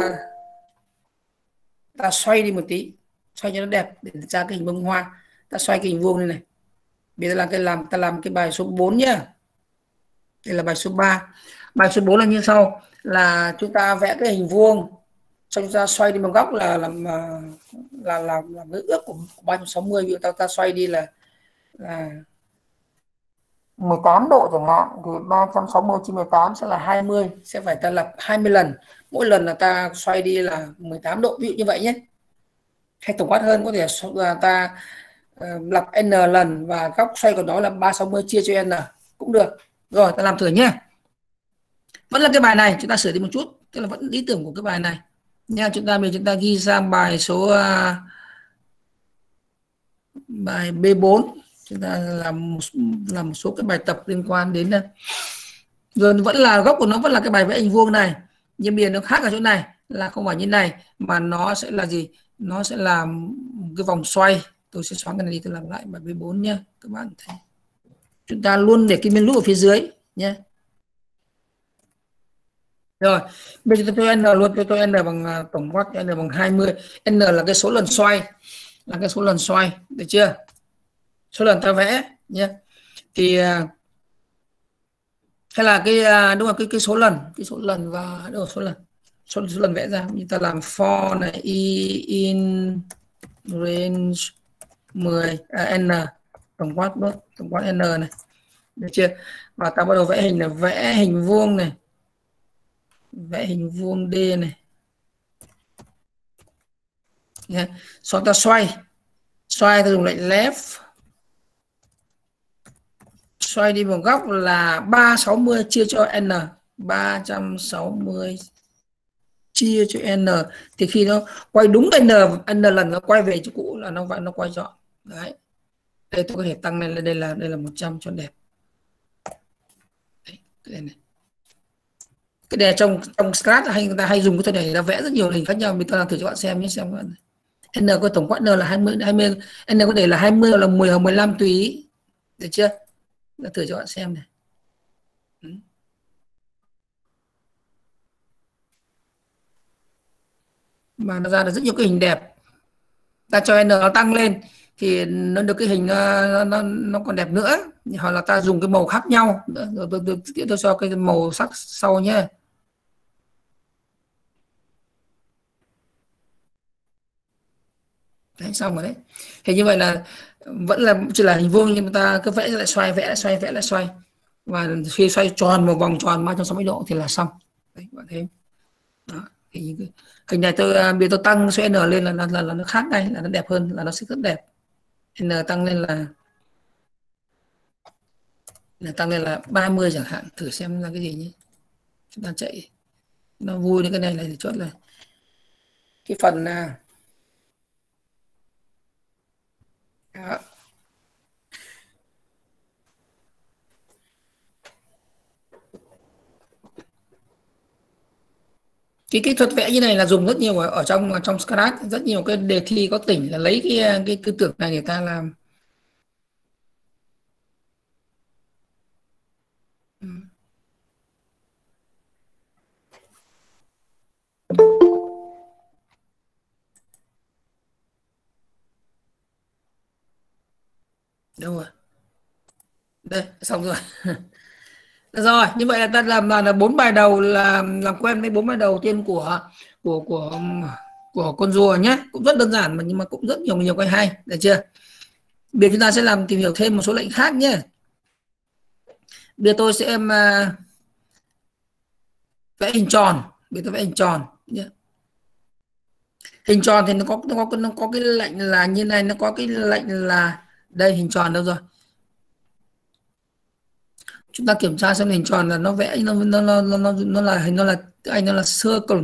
ta xoay đi một tí, xoay cho nó đẹp để ra cái hình bông hoa. Ta xoay cái hình vuông này này. Bây giờ là cái làm ta làm cái bài số bốn nhá. Đây là bài số ba. Bài số bốn là như sau, là chúng ta vẽ cái hình vuông, sau chúng ta xoay đi một góc là làm là là làm là cái ước của ba trăm sáu mươi. Ví dụ ta ta xoay đi là là mười tám độ chẳng hạn, thì ba trăm sáu mươi chia mười tám sẽ là hai mươi, sẽ phải ta lập hai mươi lần, mỗi lần là ta xoay đi là mười tám độ, ví dụ như vậy nhé. Hay tổng quát hơn có thể là ta uh, lập n lần và góc xoay của nó là ba trăm sáu mươi chia cho n cũng được. Rồi ta làm thử nhé. Vẫn là cái bài này, chúng ta sửa đi một chút, tức là vẫn ý tưởng của cái bài này nha. Chúng ta mình chúng ta ghi sang bài số uh, bài B bốn, chúng ta làm một, làm một số cái bài tập liên quan đến rồi vẫn là gốc của nó vẫn là cái bài vẽ hình vuông này, nhưng bây giờ nó khác ở chỗ này là không phải như này mà nó sẽ là gì, nó sẽ là cái vòng xoay. Tôi sẽ xóa cái này đi, tôi làm lại bài B bốn nhé các bạn thấy. Chúng ta luôn để cái menu ở phía dưới nhé. Rồi bây giờ tôi n luôn, tôi tôi n bằng tổng quát n bằng hai mươi. N là cái số lần xoay, là cái số lần xoay, được chưa? Số lần ta vẽ nhé. Thì hay là cái đúng là cái cái số lần, cái số lần và đúng rồi, số lần số, số lần vẽ ra. Như ta làm for này in range mười à, n tổng quát bớt tổng quát n này, được chưa? Và ta bắt đầu vẽ hình là vẽ hình vuông này, vẽ hình vuông D này nhé. Sau ta xoay xoay ta dùng lệnh left, xoay đi một góc là ba trăm sáu mươi chia cho n, ba trăm sáu mươi chia cho n, thì khi nó quay đúng n n lần nó quay về chỗ cũ là nó nó quay trọn. Đấy, đây tôi có thể tăng lên, đây là đây là một trăm cho đẹp. Đấy, cái này cái này trong trong Scratch hay người ta hay dùng cái này, người ta vẽ rất nhiều hình khác nhau. Mình ta làm thử cho bạn xem nhé, xem các bạn. N có tổng quát n là hai mươi, hai mươi, n có thể là hai mươi hoặc là mười hoặc mười lăm tùy ý. Được chưa? Đã thử cho bạn xem này. Ừ. Mà nó ra được rất nhiều cái hình đẹp. Ta cho n nó tăng lên thì nó được cái hình nó nó, nó còn đẹp nữa. Hoặc là ta dùng cái màu khác nhau. Rồi tôi, tôi, tôi, tôi cho cái màu sắc sau nhé. Đấy, xong rồi đấy. Thì như vậy là vẫn là chỉ là hình vuông nhưng mà ta cứ vẽ lại xoay, vẽ lại xoay, vẽ lại xoay, và khi xoay tròn một vòng tròn ba trăm sáu mươi độ thì là xong. Đấy, bạn thấy đó. Thì hình này tôi bây tôi tăng số n lên là, là, là, là nó khác ngay, là nó đẹp hơn, là nó sẽ rất đẹp. N tăng lên là là tăng lên là ba mươi chẳng hạn, thử xem là cái gì nhé. Chúng ta chạy nó vui đến cái này này thì chốt là cái phần là đó. Cái kỹ thuật vẽ như này là dùng rất nhiều ở, ở trong trong Scratch, rất nhiều cái đề thi có tỉnh là lấy cái cái tư tưởng này để ta làm. Ừ. Đâu rồi? Đây, xong rồi. Rồi, như vậy là ta làm là bốn bài đầu, là làm quen với bốn bài đầu tiên của của của của con rùa nhé. Cũng rất đơn giản mà nhưng mà cũng rất nhiều nhiều cái hay, được chưa? Bây giờ chúng ta sẽ làm tìm hiểu thêm một số lệnh khác nhé. Bây giờ tôi sẽ em uh, vẽ hình tròn. Bây giờ tôi vẽ hình tròn nhé. Hình tròn thì nó có nó có nó có cái lệnh là như này, nó có cái lệnh là đây, hình tròn đâu rồi? Chúng ta kiểm tra xem hình tròn là nó vẽ nó nó nó nó nó, nó là hình nó là anh nó là circle.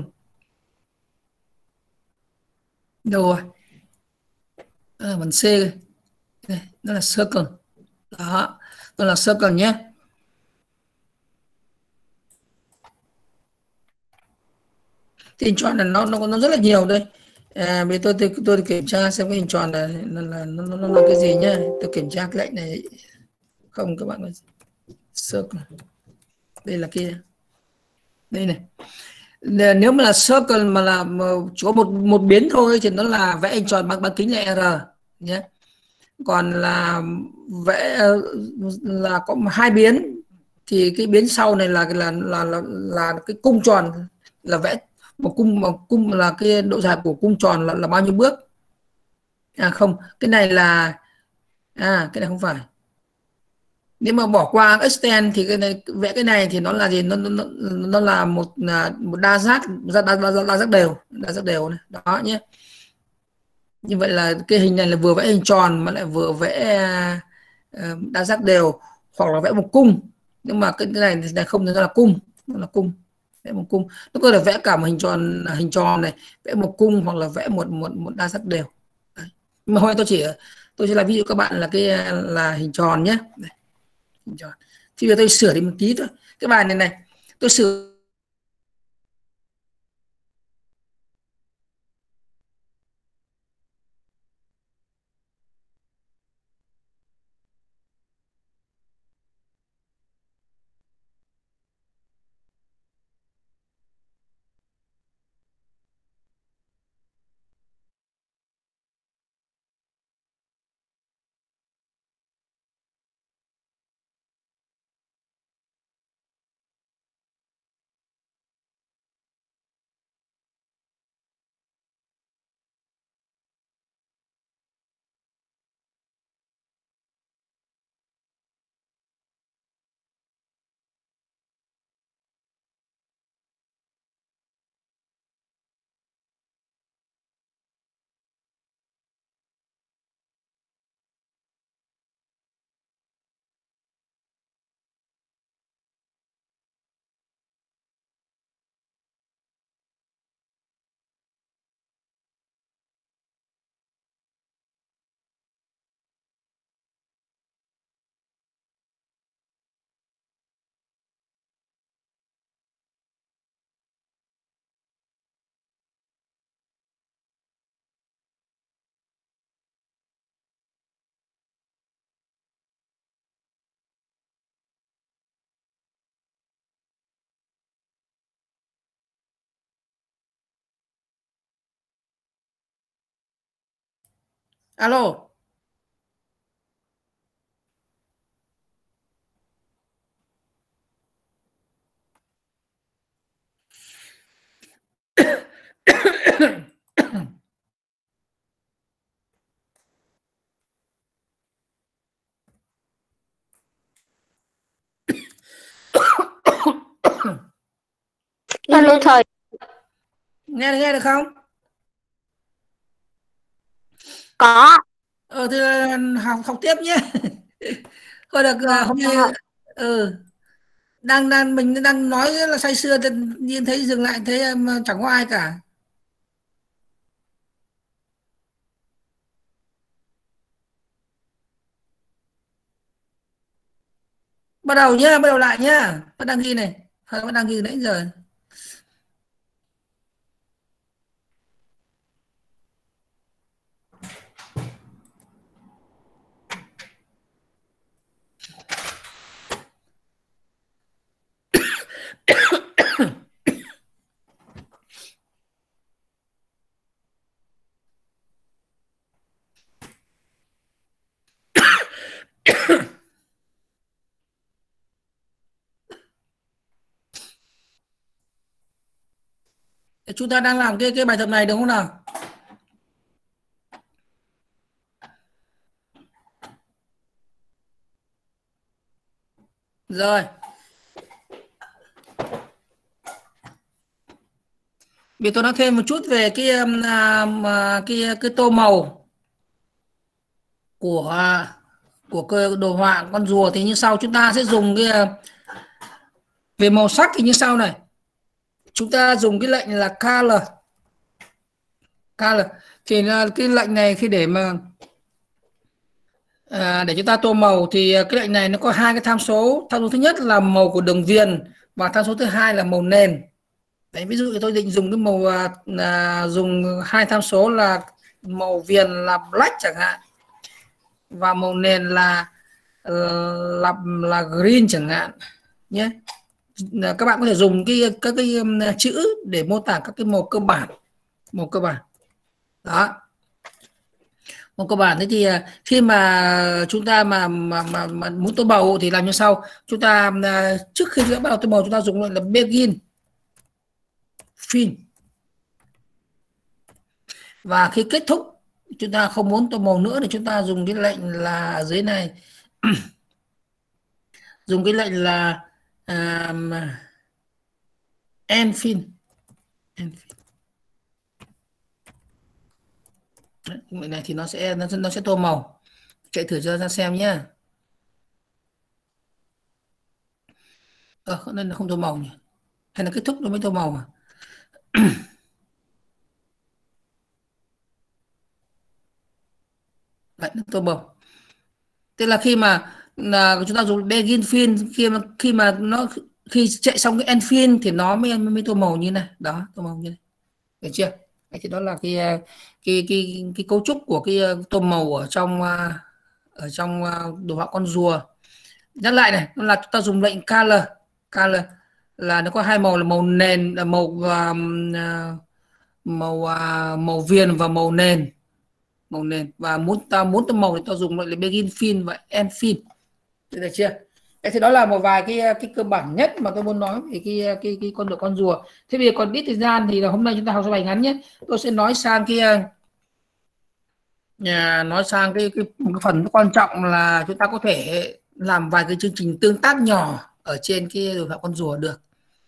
Đâu rồi? À, bằng C đây. Đây, nó là circle. Đó, nó là circle nhé. Thì hình tròn là nó nó nó rất là nhiều đây. À, bây giờ tôi, tôi tôi kiểm tra xem cái hình tròn là nó là nó, nó, nó là cái gì nhá. Tôi kiểm tra cái lệnh này không các bạn ơi. Circle. Đây là kia. Đây này. Nếu mà là circle mà là mà chỉ có một một biến thôi thì nó là vẽ hình tròn bằng bán kính là R nhé. Còn là vẽ là có hai biến thì cái biến sau này là là là là, là cái cung tròn, là vẽ một cung, một cung là cái độ dài của cung tròn là, là bao nhiêu bước. À không, cái này là à cái này không phải. Nếu mà bỏ qua extend thì cái này, vẽ cái này thì nó là gì, nó nó, nó là một một đa giác đa, đa, đa, đa giác đều, đa giác đều này. Đó nhé. Như vậy là cái hình này là vừa vẽ hình tròn mà lại vừa vẽ uh, đa giác đều, hoặc là vẽ một cung. Nhưng mà cái này thì này không, nó là cung, nó là cung, vẽ một cung. Nó có thể vẽ cả một hình tròn, hình tròn này, vẽ một cung, hoặc là vẽ một một một đa giác đều. Đấy. Nhưng mà hôm nay tôi chỉ tôi sẽ là ví dụ các bạn là cái là hình tròn nhé. Đây, hình tròn. Thì bây giờ tôi sửa đi một tí thôi. Cái bài này này tôi sửa. Alo. Alo thầy. Nghe nghe được không? Có. Ờ thì học học tiếp nhé. Thôi được Vâng, hôm nay ừ, đang đang mình đang nói rất là say sưa, tự nhiên thấy dừng lại thấy em chẳng có ai cả. Bắt đầu nhá, bắt đầu lại nhá. Vẫn đang ghi này, vẫn đang ghi nãy giờ. Chúng ta đang làm cái cái bài tập này đúng không nào? Rồi. Bây tôi nói thêm một chút về cái à, cái cái tô màu của của cái đồ họa con rùa thì như sau. Chúng ta sẽ dùng cái về màu sắc thì như sau này. Chúng ta dùng cái lệnh là color. Color thì cái lệnh này khi để mà à, để chúng ta tô màu thì cái lệnh này nó có hai cái tham số. Tham số thứ nhất là màu của đường viền và tham số thứ hai là màu nền. Đấy, ví dụ tôi định dùng cái màu à, dùng hai tham số là màu viền là black chẳng hạn và màu nền là là là green chẳng hạn nhé. Các bạn có thể dùng cái các cái chữ để mô tả các cái màu cơ bản, màu cơ bản đó. Màu cơ bản thế thì khi mà chúng ta mà mà, mà, mà muốn tô màu thì làm như sau. Chúng ta trước khi chúng ta bắt đầu tô màu chúng ta dùng lệnh là begin fill, và khi kết thúc chúng ta không muốn tô màu nữa thì chúng ta dùng cái lệnh là ở dưới này dùng cái lệnh là um, end fill. End fill. Đấy, này thì nó sẽ nó, nó sẽ tô màu. Chạy thử cho ra xem nhé. Ờ, nên là không tô màu nhỉ? Hay là kết thúc nó mới tô màu à? Đấy, nó tô màu. Tức là khi mà là chúng ta dùng begin fill, khi mà khi mà nó khi chạy xong cái end fill thì nó mới mới tô màu như này. Đó, tô màu như này. Được chưa? Đấy, thì đó là cái cái cái cái cấu trúc của cái tô màu ở trong ở trong đồ họa con rùa. Nhắc lại này, nó là chúng ta dùng lệnh color. Color là nó có hai màu là màu nền, là màu um, màu màu viền và màu nền. Màu nền và muốn ta muốn tô màu thì ta dùng lệnh là begin fill và end fill. Được chưa? Thế thì đó là một vài cái cái cơ bản nhất mà tôi muốn nói về cái cái cái con được con rùa. Thế bây giờ còn ít thời gian thì là hôm nay chúng ta học bài ngắn nhé. Tôi sẽ nói sang cái nhà nói sang cái, cái một cái phần quan trọng là chúng ta có thể làm vài cái chương trình tương tác nhỏ ở trên cái đồ họa con rùa được.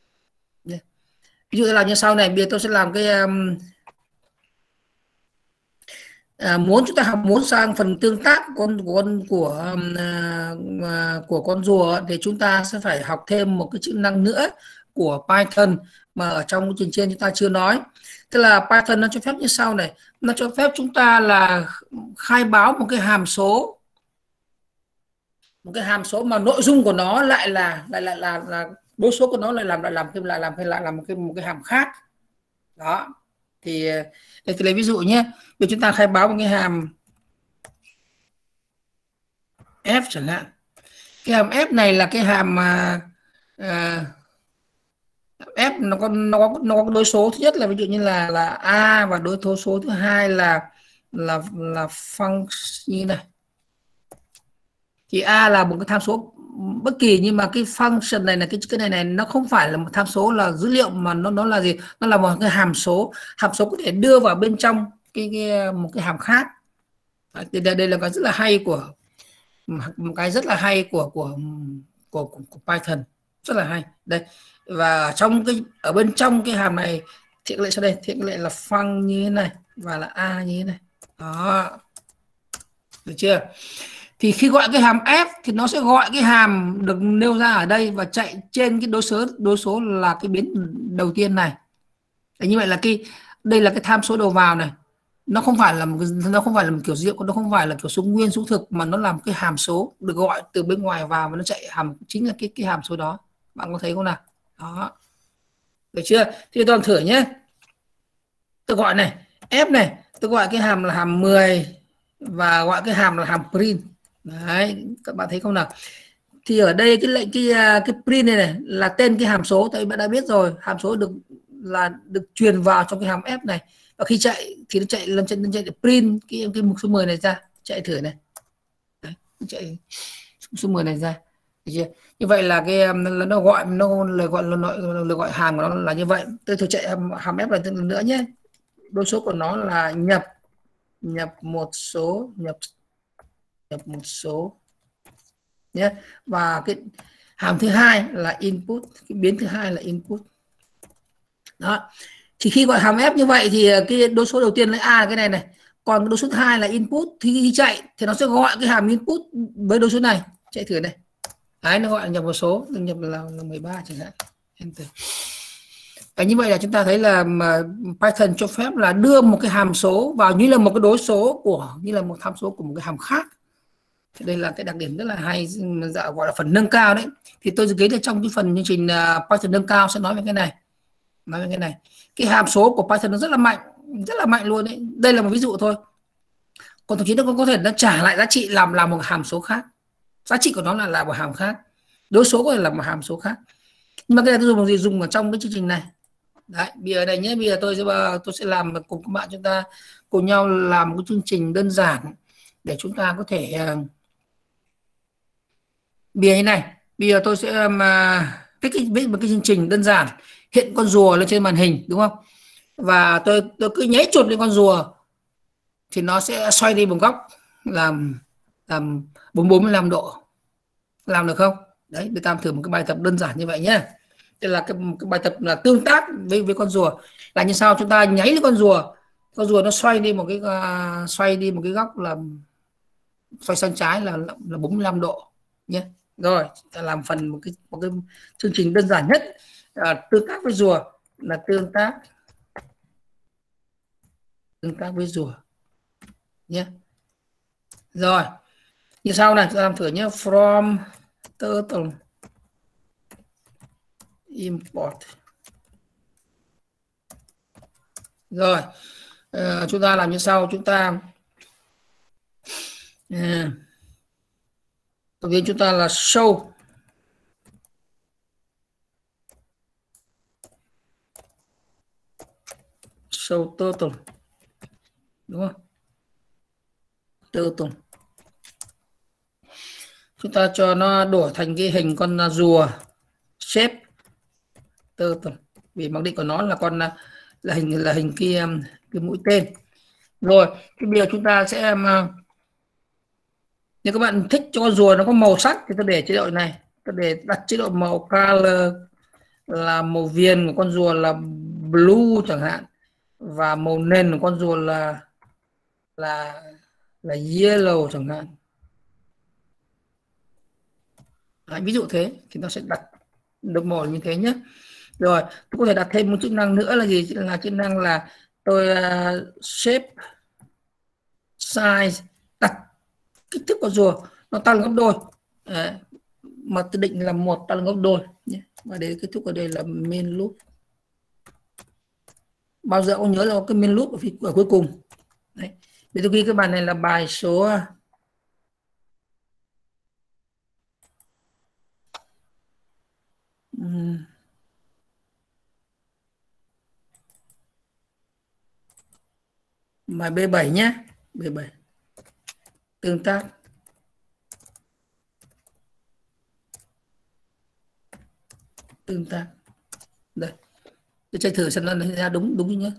Ví dụ làm như sau này, bây giờ tôi sẽ làm cái um, À, muốn chúng ta học muốn sang phần tương tác con của con của uh, của con rùa thì chúng ta sẽ phải học thêm một cái chức năng nữa của Python mà ở trong chương trình trên chúng ta chưa nói. Tức là Python nó cho phép như sau này, nó cho phép chúng ta là khai báo một cái hàm số, một cái hàm số mà nội dung của nó lại là lại lại là, là đối số của nó lại làm lại làm thêm lại làm thêm lại làm một cái một cái hàm khác đó. Thì để tôi lấy ví dụ nhé, bây chúng ta khai báo một cái hàm f chẳng hạn. Cái hàm f này là cái hàm mà uh, f nó có nó có nó có đối số thứ nhất là ví dụ như là là a, và đối số số thứ hai là là là function như này. Thì a là một cái tham số bất kỳ, nhưng mà cái function này là cái cái này này nó không phải là một tham số là dữ liệu mà nó nó là gì? Nó là một cái hàm số. Hàm số có thể đưa vào bên trong cái, cái một cái hàm khác. Đây, đây là cái rất là hay của một cái rất là hay của của của, của, của Python, rất là hay đây. Và trong cái ở bên trong cái hàm này thiện lệ sau đây thiện lệ là func như thế này và là a như thế này đó, được chưa? Thì khi gọi cái hàm f thì nó sẽ gọi cái hàm được nêu ra ở đây và chạy trên cái đối số đối số là cái biến đầu tiên này. Đấy, như vậy là cái đây là cái tham số đầu vào này, nó không phải là một nó không phải là một kiểu dữ liệu, nó không phải là kiểu số nguyên số thực, mà nó làm cái hàm số được gọi từ bên ngoài vào và nó chạy hàm chính là cái cái hàm số đó. Bạn có thấy không nào? Đó, được chưa? Thì tôi làm thử nhé. Tôi gọi này f này, tôi gọi cái hàm là hàm mười và gọi cái hàm là hàm print. Đấy, các bạn thấy không nào? Thì ở đây cái lệnh cái cái print này này là tên cái hàm số, tại bạn đã biết rồi, hàm số được là được truyền vào trong cái hàm f này, và khi chạy thì nó chạy lần chân chạy để print cái cái mục số mười này ra. Chạy thử này. Đấy, chạy số mười này ra. Được chưa? Như vậy là cái nó gọi nó lời gọi lời, lời gọi hàm của nó là như vậy. Tôi thử chạy hàm, hàm f lần nữa nhé. Đối số của nó là nhập nhập một số nhập nhập một số nhé, và cái hàm thứ hai là input, cái biến thứ hai là input. Đó. Thì khi gọi hàm f như vậy thì cái đố số đầu tiên lấy a là cái này này, còn đố số thứ hai là input, thì khi chạy thì nó sẽ gọi cái hàm input với đố số này, chạy thử này. Đấy, nó gọi là nhập một số, nhập là, là mười ba chẳng hạn. Enter. Và như vậy là chúng ta thấy là mà Python cho phép là đưa một cái hàm số vào như là một cái đố số của, như là một tham số của một cái hàm khác. Thì đây là cái đặc điểm rất là hay, dạ, gọi là phần nâng cao đấy. Thì tôi dự kiến là trong cái phần chương trình uh, Python nâng cao sẽ nói về cái này. Nói về cái này. Cái hàm số của Python nó rất là mạnh, rất là mạnh luôn đấy. Đây là một ví dụ thôi. Còn thậm chí nó có thể nó trả lại giá trị làm làm một hàm số khác. Giá trị của nó là là một hàm khác. Đố số có thể là một hàm số khác. Nhưng mà cái này tôi dùng gì dùng ở trong cái chương trình này. Đấy, bây giờ đây nhé, bây giờ tôi sẽ tôi sẽ làm cùng các bạn, chúng ta cùng nhau làm một cái chương trình đơn giản để chúng ta có thể uh, bây giờ như này, bây giờ tôi sẽ mà uh, viết cái viết một cái chương trình đơn giản, hiện con rùa lên trên màn hình đúng không? Và tôi tôi cứ nháy chuột lên con rùa thì nó sẽ xoay đi một góc làm làm bốn bốn mươi lăm độ. Làm được không? Đấy, để ta thử một cái bài tập đơn giản như vậy nhé. Đây là cái, cái bài tập là tương tác với với con rùa, là như sau, chúng ta nháy lên con rùa, con rùa nó xoay đi một cái uh, xoay đi một cái góc là xoay sang trái là là bốn mươi lăm độ nhé. Rồi ta làm phần một cái một cái chương trình đơn giản nhất, uh, tương tác với rùa, là tương tác tương tác với rùa nhé. Rồi như sau này, chúng ta làm thử nhé. From turtle import. Rồi uh, chúng ta làm như sau, chúng ta uh, đầu tiên chúng ta là show show turtle đúng không? Turtle. Chúng ta cho nó đổi thành cái hình con rùa, shape turtle, vì mặc định của nó là con là hình là hình kia cái mũi tên. Rồi cái bây giờ chúng ta sẽ nếu các bạn thích cho con rùa nó có màu sắc thì tôi để chế độ này, tôi để đặt chế độ màu color là màu viền của con rùa là blue chẳng hạn, và màu nền của con rùa là là là yellow chẳng hạn. Đấy, ví dụ thế thì nó sẽ đặt được màu như thế nhé. Rồi tôi có thể đặt thêm một chức năng nữa là gì, là chức năng là tôi uh, shape size, đặt kích thước con rùa nó tăng gấp đôi. Đấy, mà tôi định là một tăng gấp đôi nhé. Và đây kết thúc ở đây là main loop. Bao giờ ông nhớ là có cái main loop ở phía ở cuối cùng. Đấy. Để tôi ghi cái bài này là bài số uhm. bài B bảy nhé, B bảy tương tác. Tương tác. Đây. Tôi chơi thử xem nó ra đúng đúng nhé.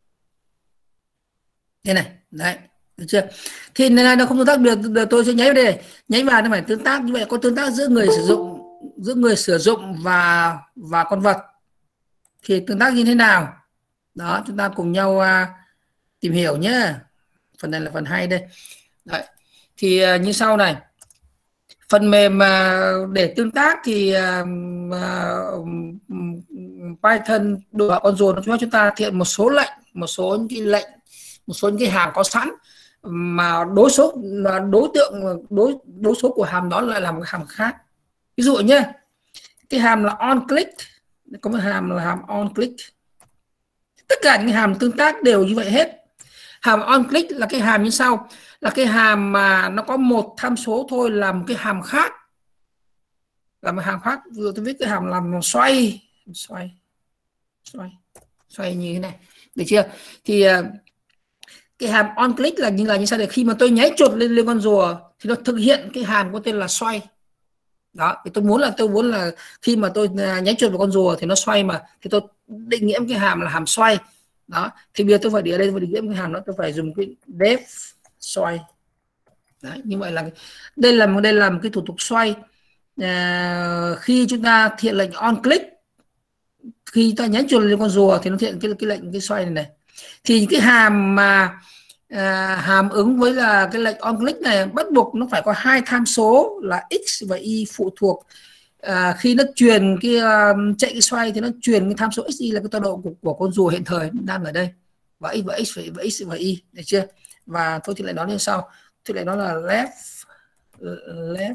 Thế này, đấy, được chưa? Thì này nó không tương tác được, được tôi sẽ nháy vào đây, nháy vào nó phải tương tác, như vậy có tương tác giữa người sử dụng giữa người sử dụng và và con vật. Thì tương tác như thế nào? Đó, chúng ta cùng nhau uh, tìm hiểu nhé. Phần này là phần hay đây. Đấy. Thì uh, như sau này. Phần mềm uh, để tương tác thì uh, uh, Python đưa vào con rùa nó cho chúng ta thực hiện một số lệnh, một số những cái lệnh, một số những cái hàm có sẵn mà đối số là đối tượng đối đối số của hàm đó lại là một hàm khác. Ví dụ nhé, cái hàm là on click, có một hàm là hàm on click. Tất cả những hàm tương tác đều như vậy hết. Hàm on click là cái hàm như sau, là cái hàm mà nó có một tham số thôi làm cái hàm khác, làm một hàm khác. Vừa tôi viết cái hàm làm xoay, xoay, xoay, xoay như thế này, được chưa? Thì cái hàm on click là như là như sau, để khi mà tôi nháy chuột lên lên con rùa thì nó thực hiện cái hàm có tên là xoay. Đó, thì tôi muốn là tôi muốn là khi mà tôi nháy chuột vào con rùa thì nó xoay, mà thì tôi định nghĩa cái hàm là hàm xoay. Đó, thì bây giờ tôi phải để ở đây, tôi phải định nghĩa cái hàm đó, tôi phải dùng cái def xoay. Đấy, như vậy là đây là đây là một cái thủ tục xoay, à, khi chúng ta thực hiện lệnh on click, khi ta nhấn chuột lên con rùa thì nó thực hiện cái, cái lệnh cái xoay này này, thì cái hàm mà à, hàm ứng với là cái lệnh on click này bắt buộc nó phải có hai tham số là x và y phụ thuộc. À, khi nó truyền cái uh, chạy cái xoay thì nó truyền cái tham số x y là cái tọa độ của, của con rùa hiện thời đang ở đây, và x và x và, và x và y, được chưa? Và tôi thì lại nói như sau, thì lại nói là left left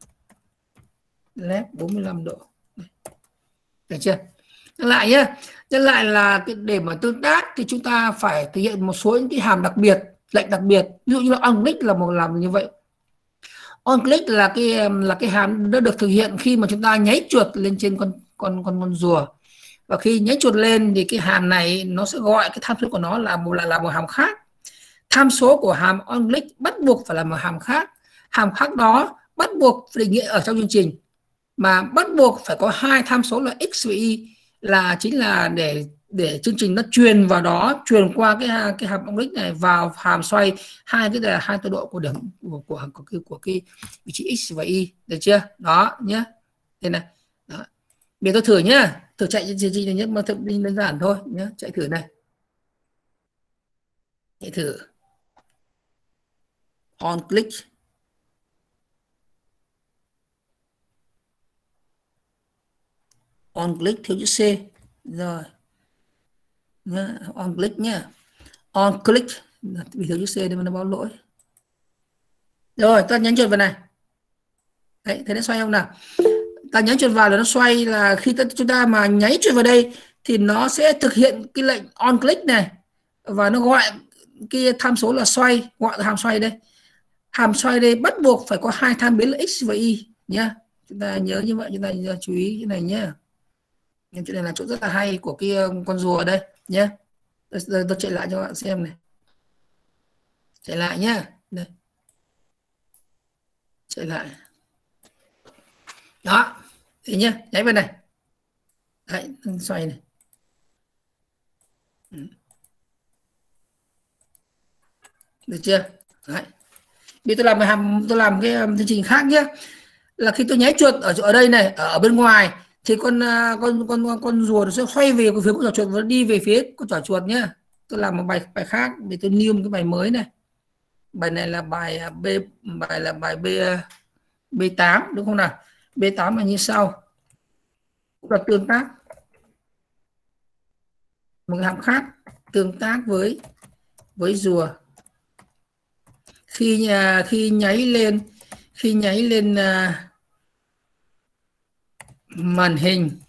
left bốn mươi lăm độ, được chưa? Nhân lại nhé, nhân lại là cái để mà tương tác thì chúng ta phải thực hiện một số những cái hàm đặc biệt, lệnh đặc biệt. Ví dụ như là on click là một làm như vậy. On click là cái là cái hàm nó được thực hiện khi mà chúng ta nháy chuột lên trên con con con con rùa, và khi nháy chuột lên thì cái hàm này nó sẽ gọi cái tham số của nó là một là là một hàm khác. Tham số của hàm on click bắt buộc phải là một hàm khác. Hàm khác đó bắt buộc phải định nghĩa ở trong chương trình, mà bắt buộc phải có hai tham số là x và y, là chính là để để chương trình nó truyền vào đó, truyền qua cái cái hàm on click này vào hàm xoay, hai cái là hai tọa độ của điểm của của của cái, của cái vị trí x và y, được chưa? Đó nhé, đây này. Đó. Bây giờ tôi thử nhá, thử chạy chương trình này nhé, mà thực đơn giản thôi nhé, chạy thử này, chạy thử on click. On click thiếu chữ C rồi nhá, on click nhá, on click vì thiếu chữ C nên nó báo lỗi. Rồi ta nhấn chuột vào này, đấy thấy nó xoay không nào? Ta nhấn chuột vào là nó xoay, là khi ta, chúng ta mà nháy chuột vào đây thì nó sẽ thực hiện cái lệnh on click này, và nó gọi cái tham số là xoay, gọi hàm xoay đây. Hàm xoay đây bắt buộc phải có hai tham biến là x và y nhá, chúng ta nhớ như vậy, chúng ta nhớ, chú ý cái này nhé. Nhưng chỗ này là chỗ rất là hay của cái con rùa ở đây nhé. Tôi, tôi chạy lại cho các bạn xem này, chạy lại nhá, đây, chạy lại đó, thế nhá, nháy bên này, đấy, xoay này. Được chưa? Đấy. Bây tôi làm hàm, tôi làm cái chương trình khác nhé, là khi tôi nháy chuột ở ở đây này, ở bên ngoài thì con con con con rùa nó sẽ xoay về phía con trỏ chuột và đi về phía con trỏ chuột nhá. Tôi làm một bài bài khác để tôi new một cái bài mới này. Bài này là bài B, bài là bài B B tám đúng không nào? B tám là như sau, cũng là tương tác một cái hàm khác, tương tác với với rùa. Khi nhà khi nháy lên khi nháy lên uh, màn hình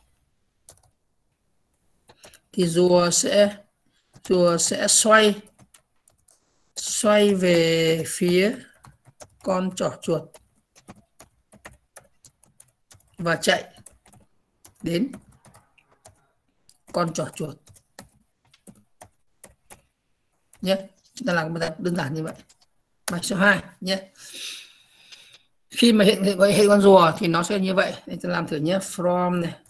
thì rùa sẽ rùa sẽ xoay xoay về phía con trỏ chuột và chạy đến con trỏ chuột nhé. Chúng ta làm một đơn giản như vậy. Bài số hai nhé. Khi mà hiện hiện hiện con rùa thì nó sẽ như vậy. Để tôi làm thử nhé. From này,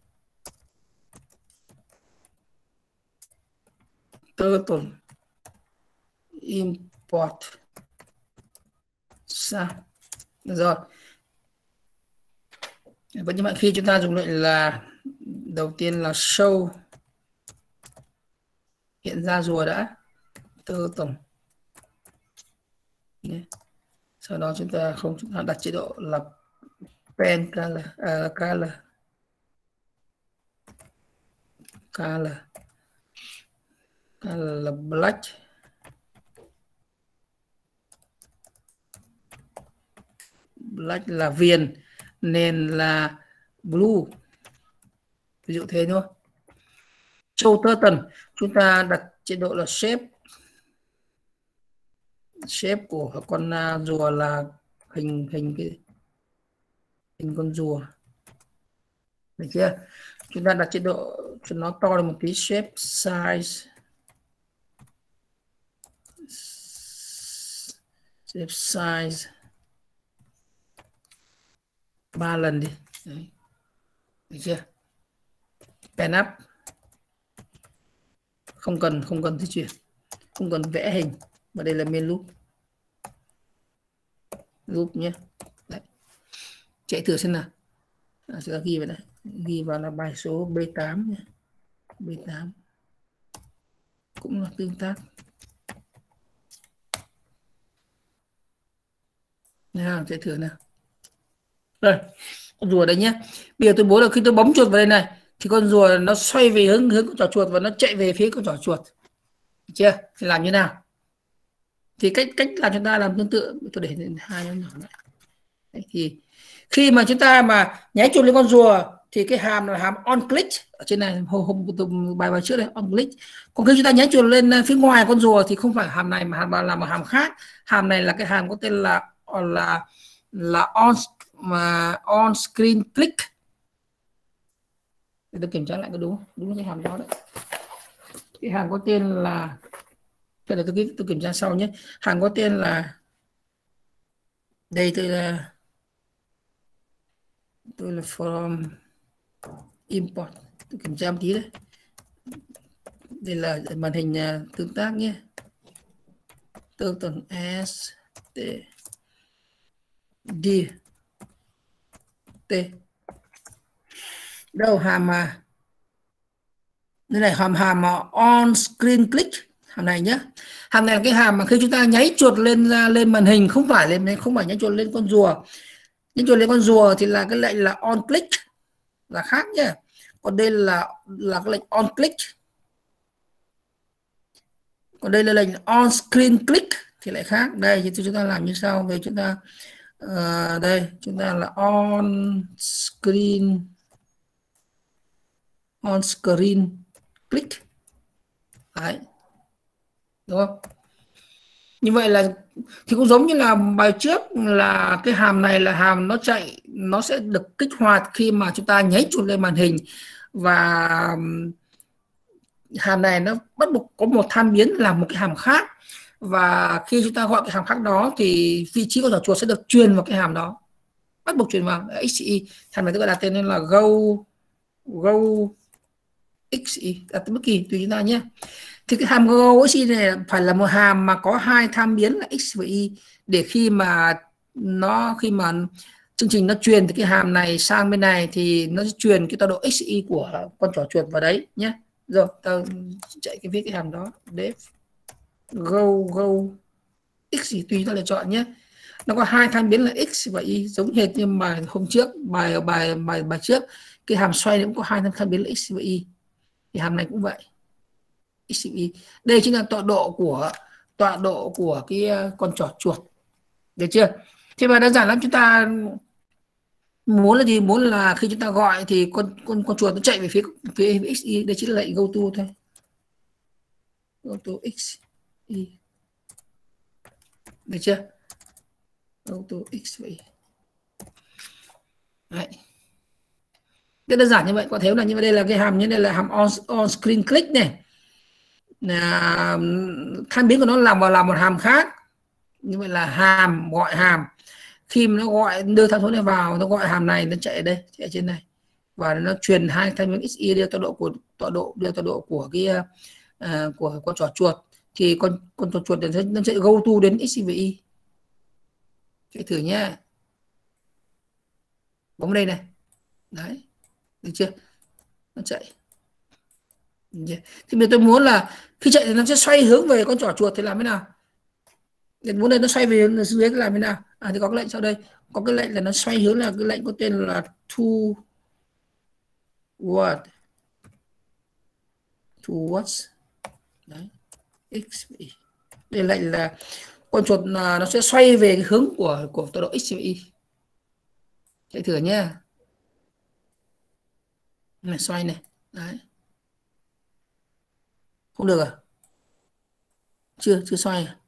turtle import sao rồi. Vậy nhưng mà khi chúng ta dùng lệnh là đầu tiên là show, hiện ra rùa đã, turtle. Sau đó chúng ta không chúng ta đặt chế độ là pen color, uh, color color color là black, black là viền, nền là blue, ví dụ thế thôi. Show turtle chúng ta đặt chế độ là shape, shape của con uh, rùa là hình hình cái hình con rùa, được chưa? Chúng ta đặt chế độ cho nó to lên một tí, shape size, shape size ba lần đi. Đấy. Được chưa? Pen up, không cần không cần di chuyển, không cần vẽ hình, và đây là main loop loop nhé. Đấy. Chạy thử xem nào. À, chúng ta ghi vào đây, ghi vào là bài số B tám nhé. B tám cũng là tương tác. Nào, chạy thử nào. Đây, con rùa đây nhé. Bây giờ tôi bố là khi tôi bấm chuột vào đây này thì con rùa nó xoay về hướng hướng con trỏ chuột và nó chạy về phía con trỏ chuột. Được chưa? Thì làm như nào? Thì cách cách làm chúng ta làm tương tự. Tôi để hai nó nhỏ lại. Đấy, thì khi mà chúng ta mà nháy chuột lên con rùa thì cái hàm là hàm on click ở trên này, hôm hôm bài bài trước đây on click. Còn khi chúng ta nháy chuột lên phía ngoài con rùa thì không phải hàm này mà hàm là một hàm khác. Hàm này là cái hàm có tên là là là on mà on screen click. Để tôi kiểm tra lại có đúng đúng cái hàm đó đấy. Cái hàm có tên là, cái này tôi tôi kiểm tra sau nhé. Hàm có tên là, đây tôi là tôi là from import, tôi kiểm tra một tí đấy. Đây là màn hình tương tác nhé. Tương tuần S T D T đâu hàm mà đây này, hàm hàm mà on screen click, hàm này nhé. Hàm này là cái hàm mà khi chúng ta nháy chuột lên lên màn hình, không phải lên không phải nháy chuột lên con rùa. Nháy chuột lên con rùa thì là cái lệnh là on click là khác nhé. Còn đây là là cái lệnh on click. Còn đây là lệnh on screen click thì lại khác. Đây thì chúng ta làm như sau. Về chúng ta uh, đây chúng ta là on screen on screen click. Đấy. Đúng không? Như vậy là thì cũng giống như là bài trước là cái hàm này là hàm nó chạy, nó sẽ được kích hoạt khi mà chúng ta nháy chuột lên màn hình, và hàm này nó bắt buộc có một tham biến là một cái hàm khác, và khi chúng ta gọi cái hàm khác đó thì vị trí của trỏ chuột sẽ được truyền vào cái hàm đó, bắt buộc truyền vào xi. Hàm này tôi đặt tên là go go xi, đặt tên bất kỳ tùy chúng ta nhé. Thì cái hàm go xi này phải là một hàm mà có hai tham biến là x và y, để khi mà nó khi mà chương trình nó truyền từ cái hàm này sang bên này thì nó sẽ truyền cái tọa độ xi của con trỏ chuột vào đấy nhé. Rồi tao chạy cái viết cái hàm đó def go go x thì tùy ta lựa chọn nhé. Nó có hai tham biến là x và y, giống hệt như bài hôm trước, bài bài bài bài trước cái hàm xoay cũng có hai tham biến là x và y, thì hàm này cũng vậy, x và y. Đây chính là tọa độ của tọa độ của cái con trỏ chuột, được chưa? Thế mà đơn giản lắm, chúng ta muốn là gì? Muốn là khi chúng ta gọi thì con con con chuột nó chạy về phía phía xy, đây chỉ là lệnh go to thôi, go to xy, được chưa? Go to x vậy. Đấy. Rất đơn giản như vậy. Có thấy là như vậy, đây là cái hàm như đây là hàm on, on screen click này, là tham biến của nó làm vào làm một hàm khác. Như vậy là hàm gọi hàm, khi mà nó gọi đưa tham số này vào, nó gọi hàm này, nó chạy ở đây, chạy ở trên này, và nó truyền hai tham biến xy đưa tọa độ của tọa độ đưa tọa độ của cái uh, của con trỏ chuột, thì con con trỏ chuột sẽ nó sẽ go to đến x và y. Chạy thử nhé, bấm đây này, đấy, được chưa? Nó chạy. Thì bây giờ tôi muốn là khi chạy thì nó sẽ xoay hướng về con trỏ chuột thì làm thế nào? Để muốn đây nó xoay về dưới làm thế nào? À thì có cái lệnh sau đây, có cái lệnh là nó xoay hướng, là cái lệnh có tên là to what towards đấy x y. Đây lệnh là con chuột nó sẽ xoay về cái hướng của của tọa độ x và y. Chạy thử nhé, này xoay này, đấy, không được à? Chưa chưa xoay à?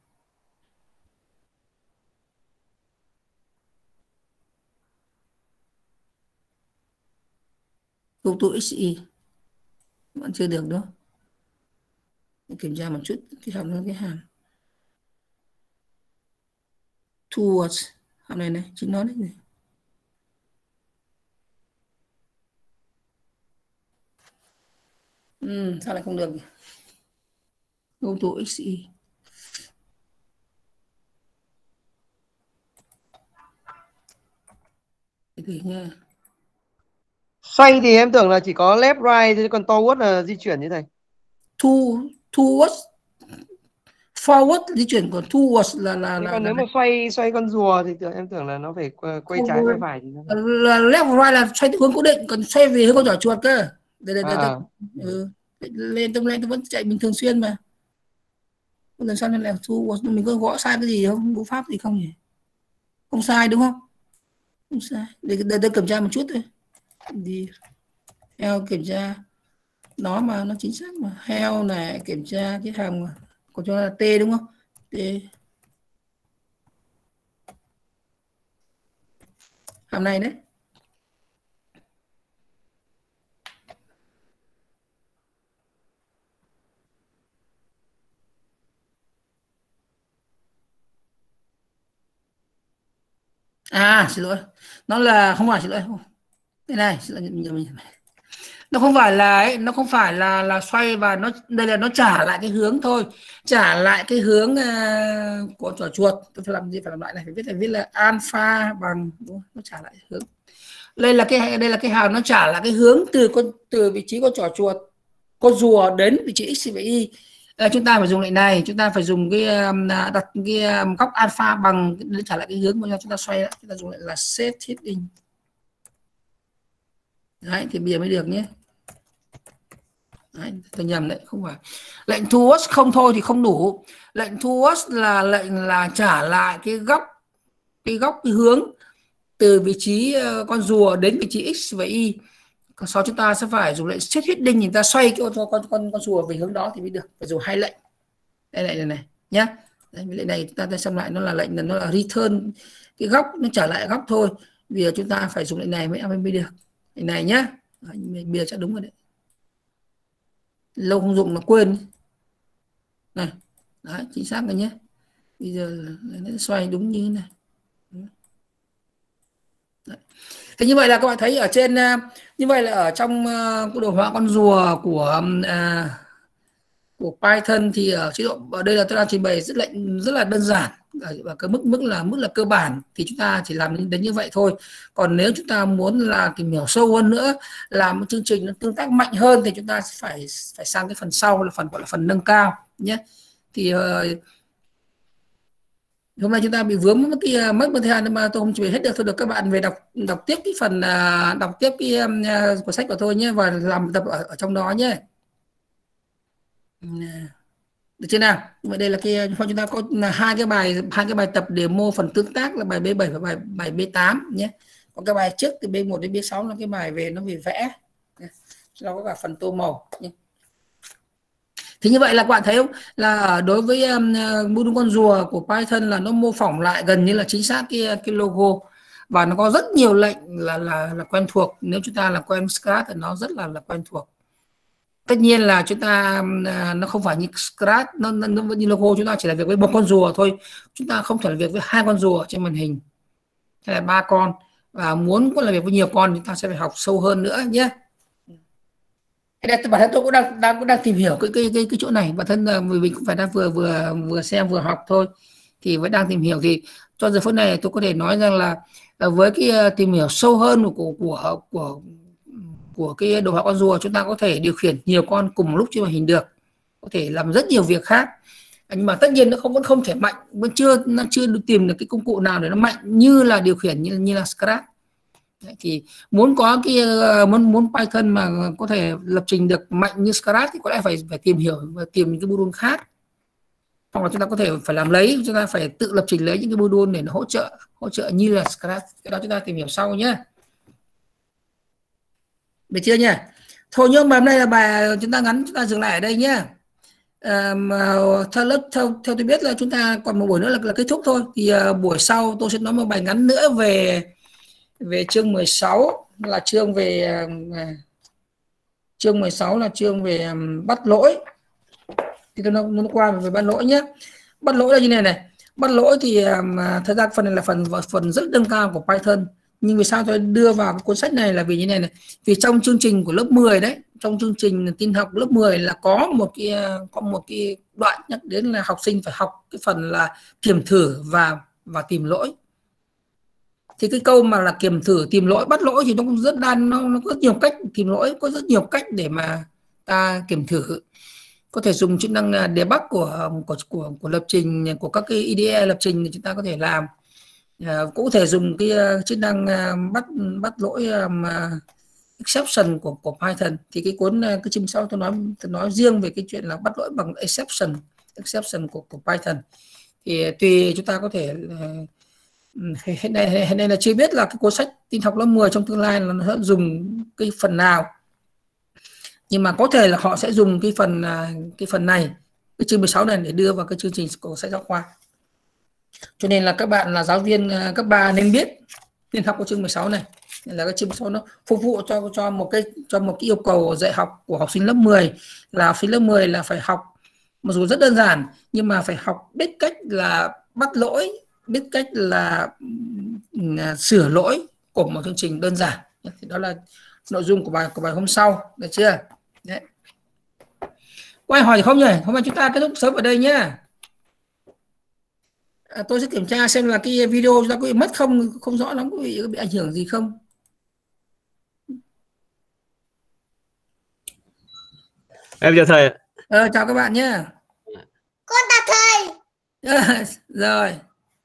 Go to xy vẫn chưa được nữa. Kiểm tra một chút cái hàm nó cái hàm towards, hàm này này chính nó đấy này. Ừ, sao lại không được? Go to xy. Từ từ nha. Xoay thì em tưởng là chỉ có left right thôi, còn toward là di chuyển như thầy. To towards forward di chuyển, còn towards là là Thế là, còn là, nếu mà xoay xoay con rùa thì tưởng, em tưởng là nó phải quay, quay trái quay phải thì nó phải... là left right là xoay theo hướng cố định, còn xoay về hướng con trỏ chuột cơ. Để, để, để, để, À, ừ. Lên tôi lên tôi vẫn chạy bình thường xuyên mà. Lần sau nên là towards, mình có gõ sai cái gì không, ngữ pháp gì không nhỉ? Không sai đúng không? Không sai. Để, để, để kiểm tra một chút thôi. Đi theo kiểm tra nó mà nó chính xác mà. Heo này, kiểm tra cái hàm của cho là T đúng không? T. Hàm này đấy. À, xin lỗi. Nó là không phải, xin lỗi. Đây này, xin lỗi mình mình. Nó không phải là ấy, nó không phải là là xoay và nó đây là nó trả lại cái hướng thôi, trả lại cái hướng uh, của trỏ chuột. Tôi phải làm gì, phải làm lại này, phải viết là viết là alpha bằng, đúng không? Nó trả lại hướng. Đây là cái đây là cái hàm nó trả lại cái hướng từ con từ vị trí con trỏ chuột, con rùa đến vị trí x và y. À, chúng ta phải dùng lệnh này, chúng ta phải dùng cái đặt cái góc alpha bằng để trả lại cái hướng mà chúng ta xoay lại, chúng ta dùng lệnh là set heading. Đấy thì bây giờ mới được nhé. Đấy, tôi nhầm đấy, không phải lệnh towards không thôi thì không đủ. Lệnh towards là lệnh là trả lại cái góc cái góc cái hướng từ vị trí uh, con rùa đến vị trí x và y. Còn sau chúng ta sẽ phải dùng lệnh set heading, người ta xoay cái con con con con rùa về hướng đó thì mới được. Phải dùng hai lệnh. Đây này này, này nhá. Đây, lệnh này chúng ta ta xem lại, nó là lệnh là nó là return cái góc, nó trả lại góc thôi. Bây giờ chúng ta phải dùng lệnh này mới mới được. Lệnh này nhá. Đấy, bây giờ chắc đúng rồi đấy. Lâu không dùng nó quên này. Đấy, chính xác rồi nhé. Bây giờ nó xoay đúng như thế này. Đấy. Thế như vậy là các bạn thấy ở trên, như vậy là ở trong cái đồ họa con rùa của uh, của Python thì ở chế độ, ở đây là tôi đang trình bày rất lệnh rất là đơn giản, và cái mức mức là mức là cơ bản thì chúng ta chỉ làm đến như vậy thôi. Còn nếu chúng ta muốn là tìm hiểu sâu hơn nữa, làm một chương trình nó tương tác mạnh hơn thì chúng ta phải phải sang cái phần sau là phần gọi là phần nâng cao nhé. Thì uh, hôm nay chúng ta bị vướng mất cái mất một thời gian mà tôi không chỉ hết được, thôi được các bạn về đọc đọc tiếp cái phần uh, đọc tiếp cái uh, của sách của tôi nhé, và làm tập ở, ở trong đó nhé. Được chưa nào? Vậy đây là cái chúng ta có là hai cái bài hai cái bài tập demo phần tương tác là bài B bảy và bài bài B tám nhé. Còn cái bài trước từ B một đến B sáu là cái bài về nó về vẽ. Nó có cả phần tô màu nhé. Thì như vậy là các bạn thấy không, là đối với um, module con rùa của Python là nó mô phỏng lại gần như là chính xác cái cái logo, và nó có rất nhiều lệnh là là là quen thuộc. Nếu chúng ta là quen Scratch thì nó rất là là quen thuộc. Tất nhiên là chúng ta nó không phải như Scratch, nó, nó, nó như logo chúng ta chỉ làm việc với một con rùa thôi, chúng ta không thể làm việc với hai con rùa trên màn hình hay là ba con, và muốn có làm việc với nhiều con chúng ta sẽ phải học sâu hơn nữa nhé. Bản thân tôi cũng đang đang cũng đang tìm hiểu cái cái cái cái chỗ này, bản thân là mình cũng phải đang vừa vừa vừa xem vừa học thôi, thì vẫn đang tìm hiểu. Thì cho giờ phút này tôi có thể nói rằng là với cái tìm hiểu sâu hơn của của của của cái đồ họa con rùa, chúng ta có thể điều khiển nhiều con cùng một lúc trên màn hình được, có thể làm rất nhiều việc khác. Nhưng mà tất nhiên nó không vẫn không thể mạnh, vẫn chưa nó chưa được tìm được cái công cụ nào để nó mạnh như là điều khiển như, như là Scratch. Đấy, thì muốn có cái muốn muốn Python mà có thể lập trình được mạnh như Scratch thì có lẽ phải phải tìm hiểu và tìm những cái module khác, hoặc là chúng ta có thể phải làm lấy, chúng ta phải tự lập trình lấy những cái module để nó hỗ trợ hỗ trợ như là Scratch. Cái đó chúng ta tìm hiểu sau nhé. Được chưa nhỉ? Thôi nhưng mà hôm nay là bài chúng ta ngắn, chúng ta dừng lại ở đây nhé. À, mà theo lớp theo theo tôi biết là chúng ta còn một buổi nữa là, là kết thúc thôi. Thì uh, buổi sau tôi sẽ nói một bài ngắn nữa về về chương mười sáu, là chương về uh, chương mười sáu là chương về um, bắt lỗi. Thì tôi nó qua về bắt lỗi nhé. Bắt lỗi là như này này. Bắt lỗi thì um, thời gian phần này là phần phần rất nâng cao của Python. Nhưng vì sao tôi đưa vào cái cuốn sách này là vì như này này, vì trong chương trình của lớp mười đấy, trong chương trình tin học lớp mười là có một cái có một cái đoạn nhắc đến là học sinh phải học cái phần là kiểm thử và và tìm lỗi. Thì cái câu mà là kiểm thử, tìm lỗi, bắt lỗi thì nó cũng rất đa, nó, nó có rất nhiều cách tìm lỗi, có rất nhiều cách để mà ta kiểm thử. Có thể dùng chức năng debug của của của, của lập trình, của các cái i đê e lập trình thì chúng ta có thể làm. À, cũng có thể dùng cái uh, chức năng uh, bắt bắt lỗi um, uh, exception của của Python. Thì cái cuốn uh, cái chương sau tôi nói tôi nói riêng về cái chuyện là bắt lỗi bằng exception exception của của Python. Thì tùy chúng ta có thể uh, hiện nay hiện nay là chưa biết là cái cuốn sách tin học lớp mười trong tương lai là nó sẽ dùng cái phần nào, nhưng mà có thể là họ sẽ dùng cái phần cái phần này, cái chương mười sáu này để đưa vào cái chương trình của sách giáo khoa. Cho nên là các bạn là giáo viên cấp ba nên biết tin học của chương mười sáu này là cái chương mười sáu nó phục vụ cho cho một cái cho một cái yêu cầu dạy học của học sinh lớp mười, là học sinh lớp mười là phải học, mặc dù rất đơn giản nhưng mà phải học biết cách là bắt lỗi, biết cách là uh, sửa lỗi của một chương trình đơn giản. Thì đó là nội dung của bài của bài hôm sau, được chưa? Đấy. Có ai hỏi gì không nhỉ? Hôm nay chúng ta kết thúc sớm ở đây nhé. À, tôi sẽ kiểm tra xem là cái video chúng ta có bị mất không, không rõ lắm, có bị, có bị ảnh hưởng gì không. Em chào thầy. Ờ, chào các bạn nhé. Con chào thầy. À, rồi.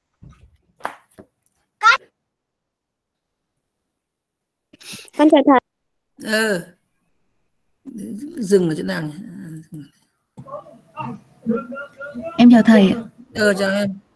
Con chào thầy. Ờ. Dừng ở chỗ nào nhỉ? Em chào thầy. Ờ, chào em.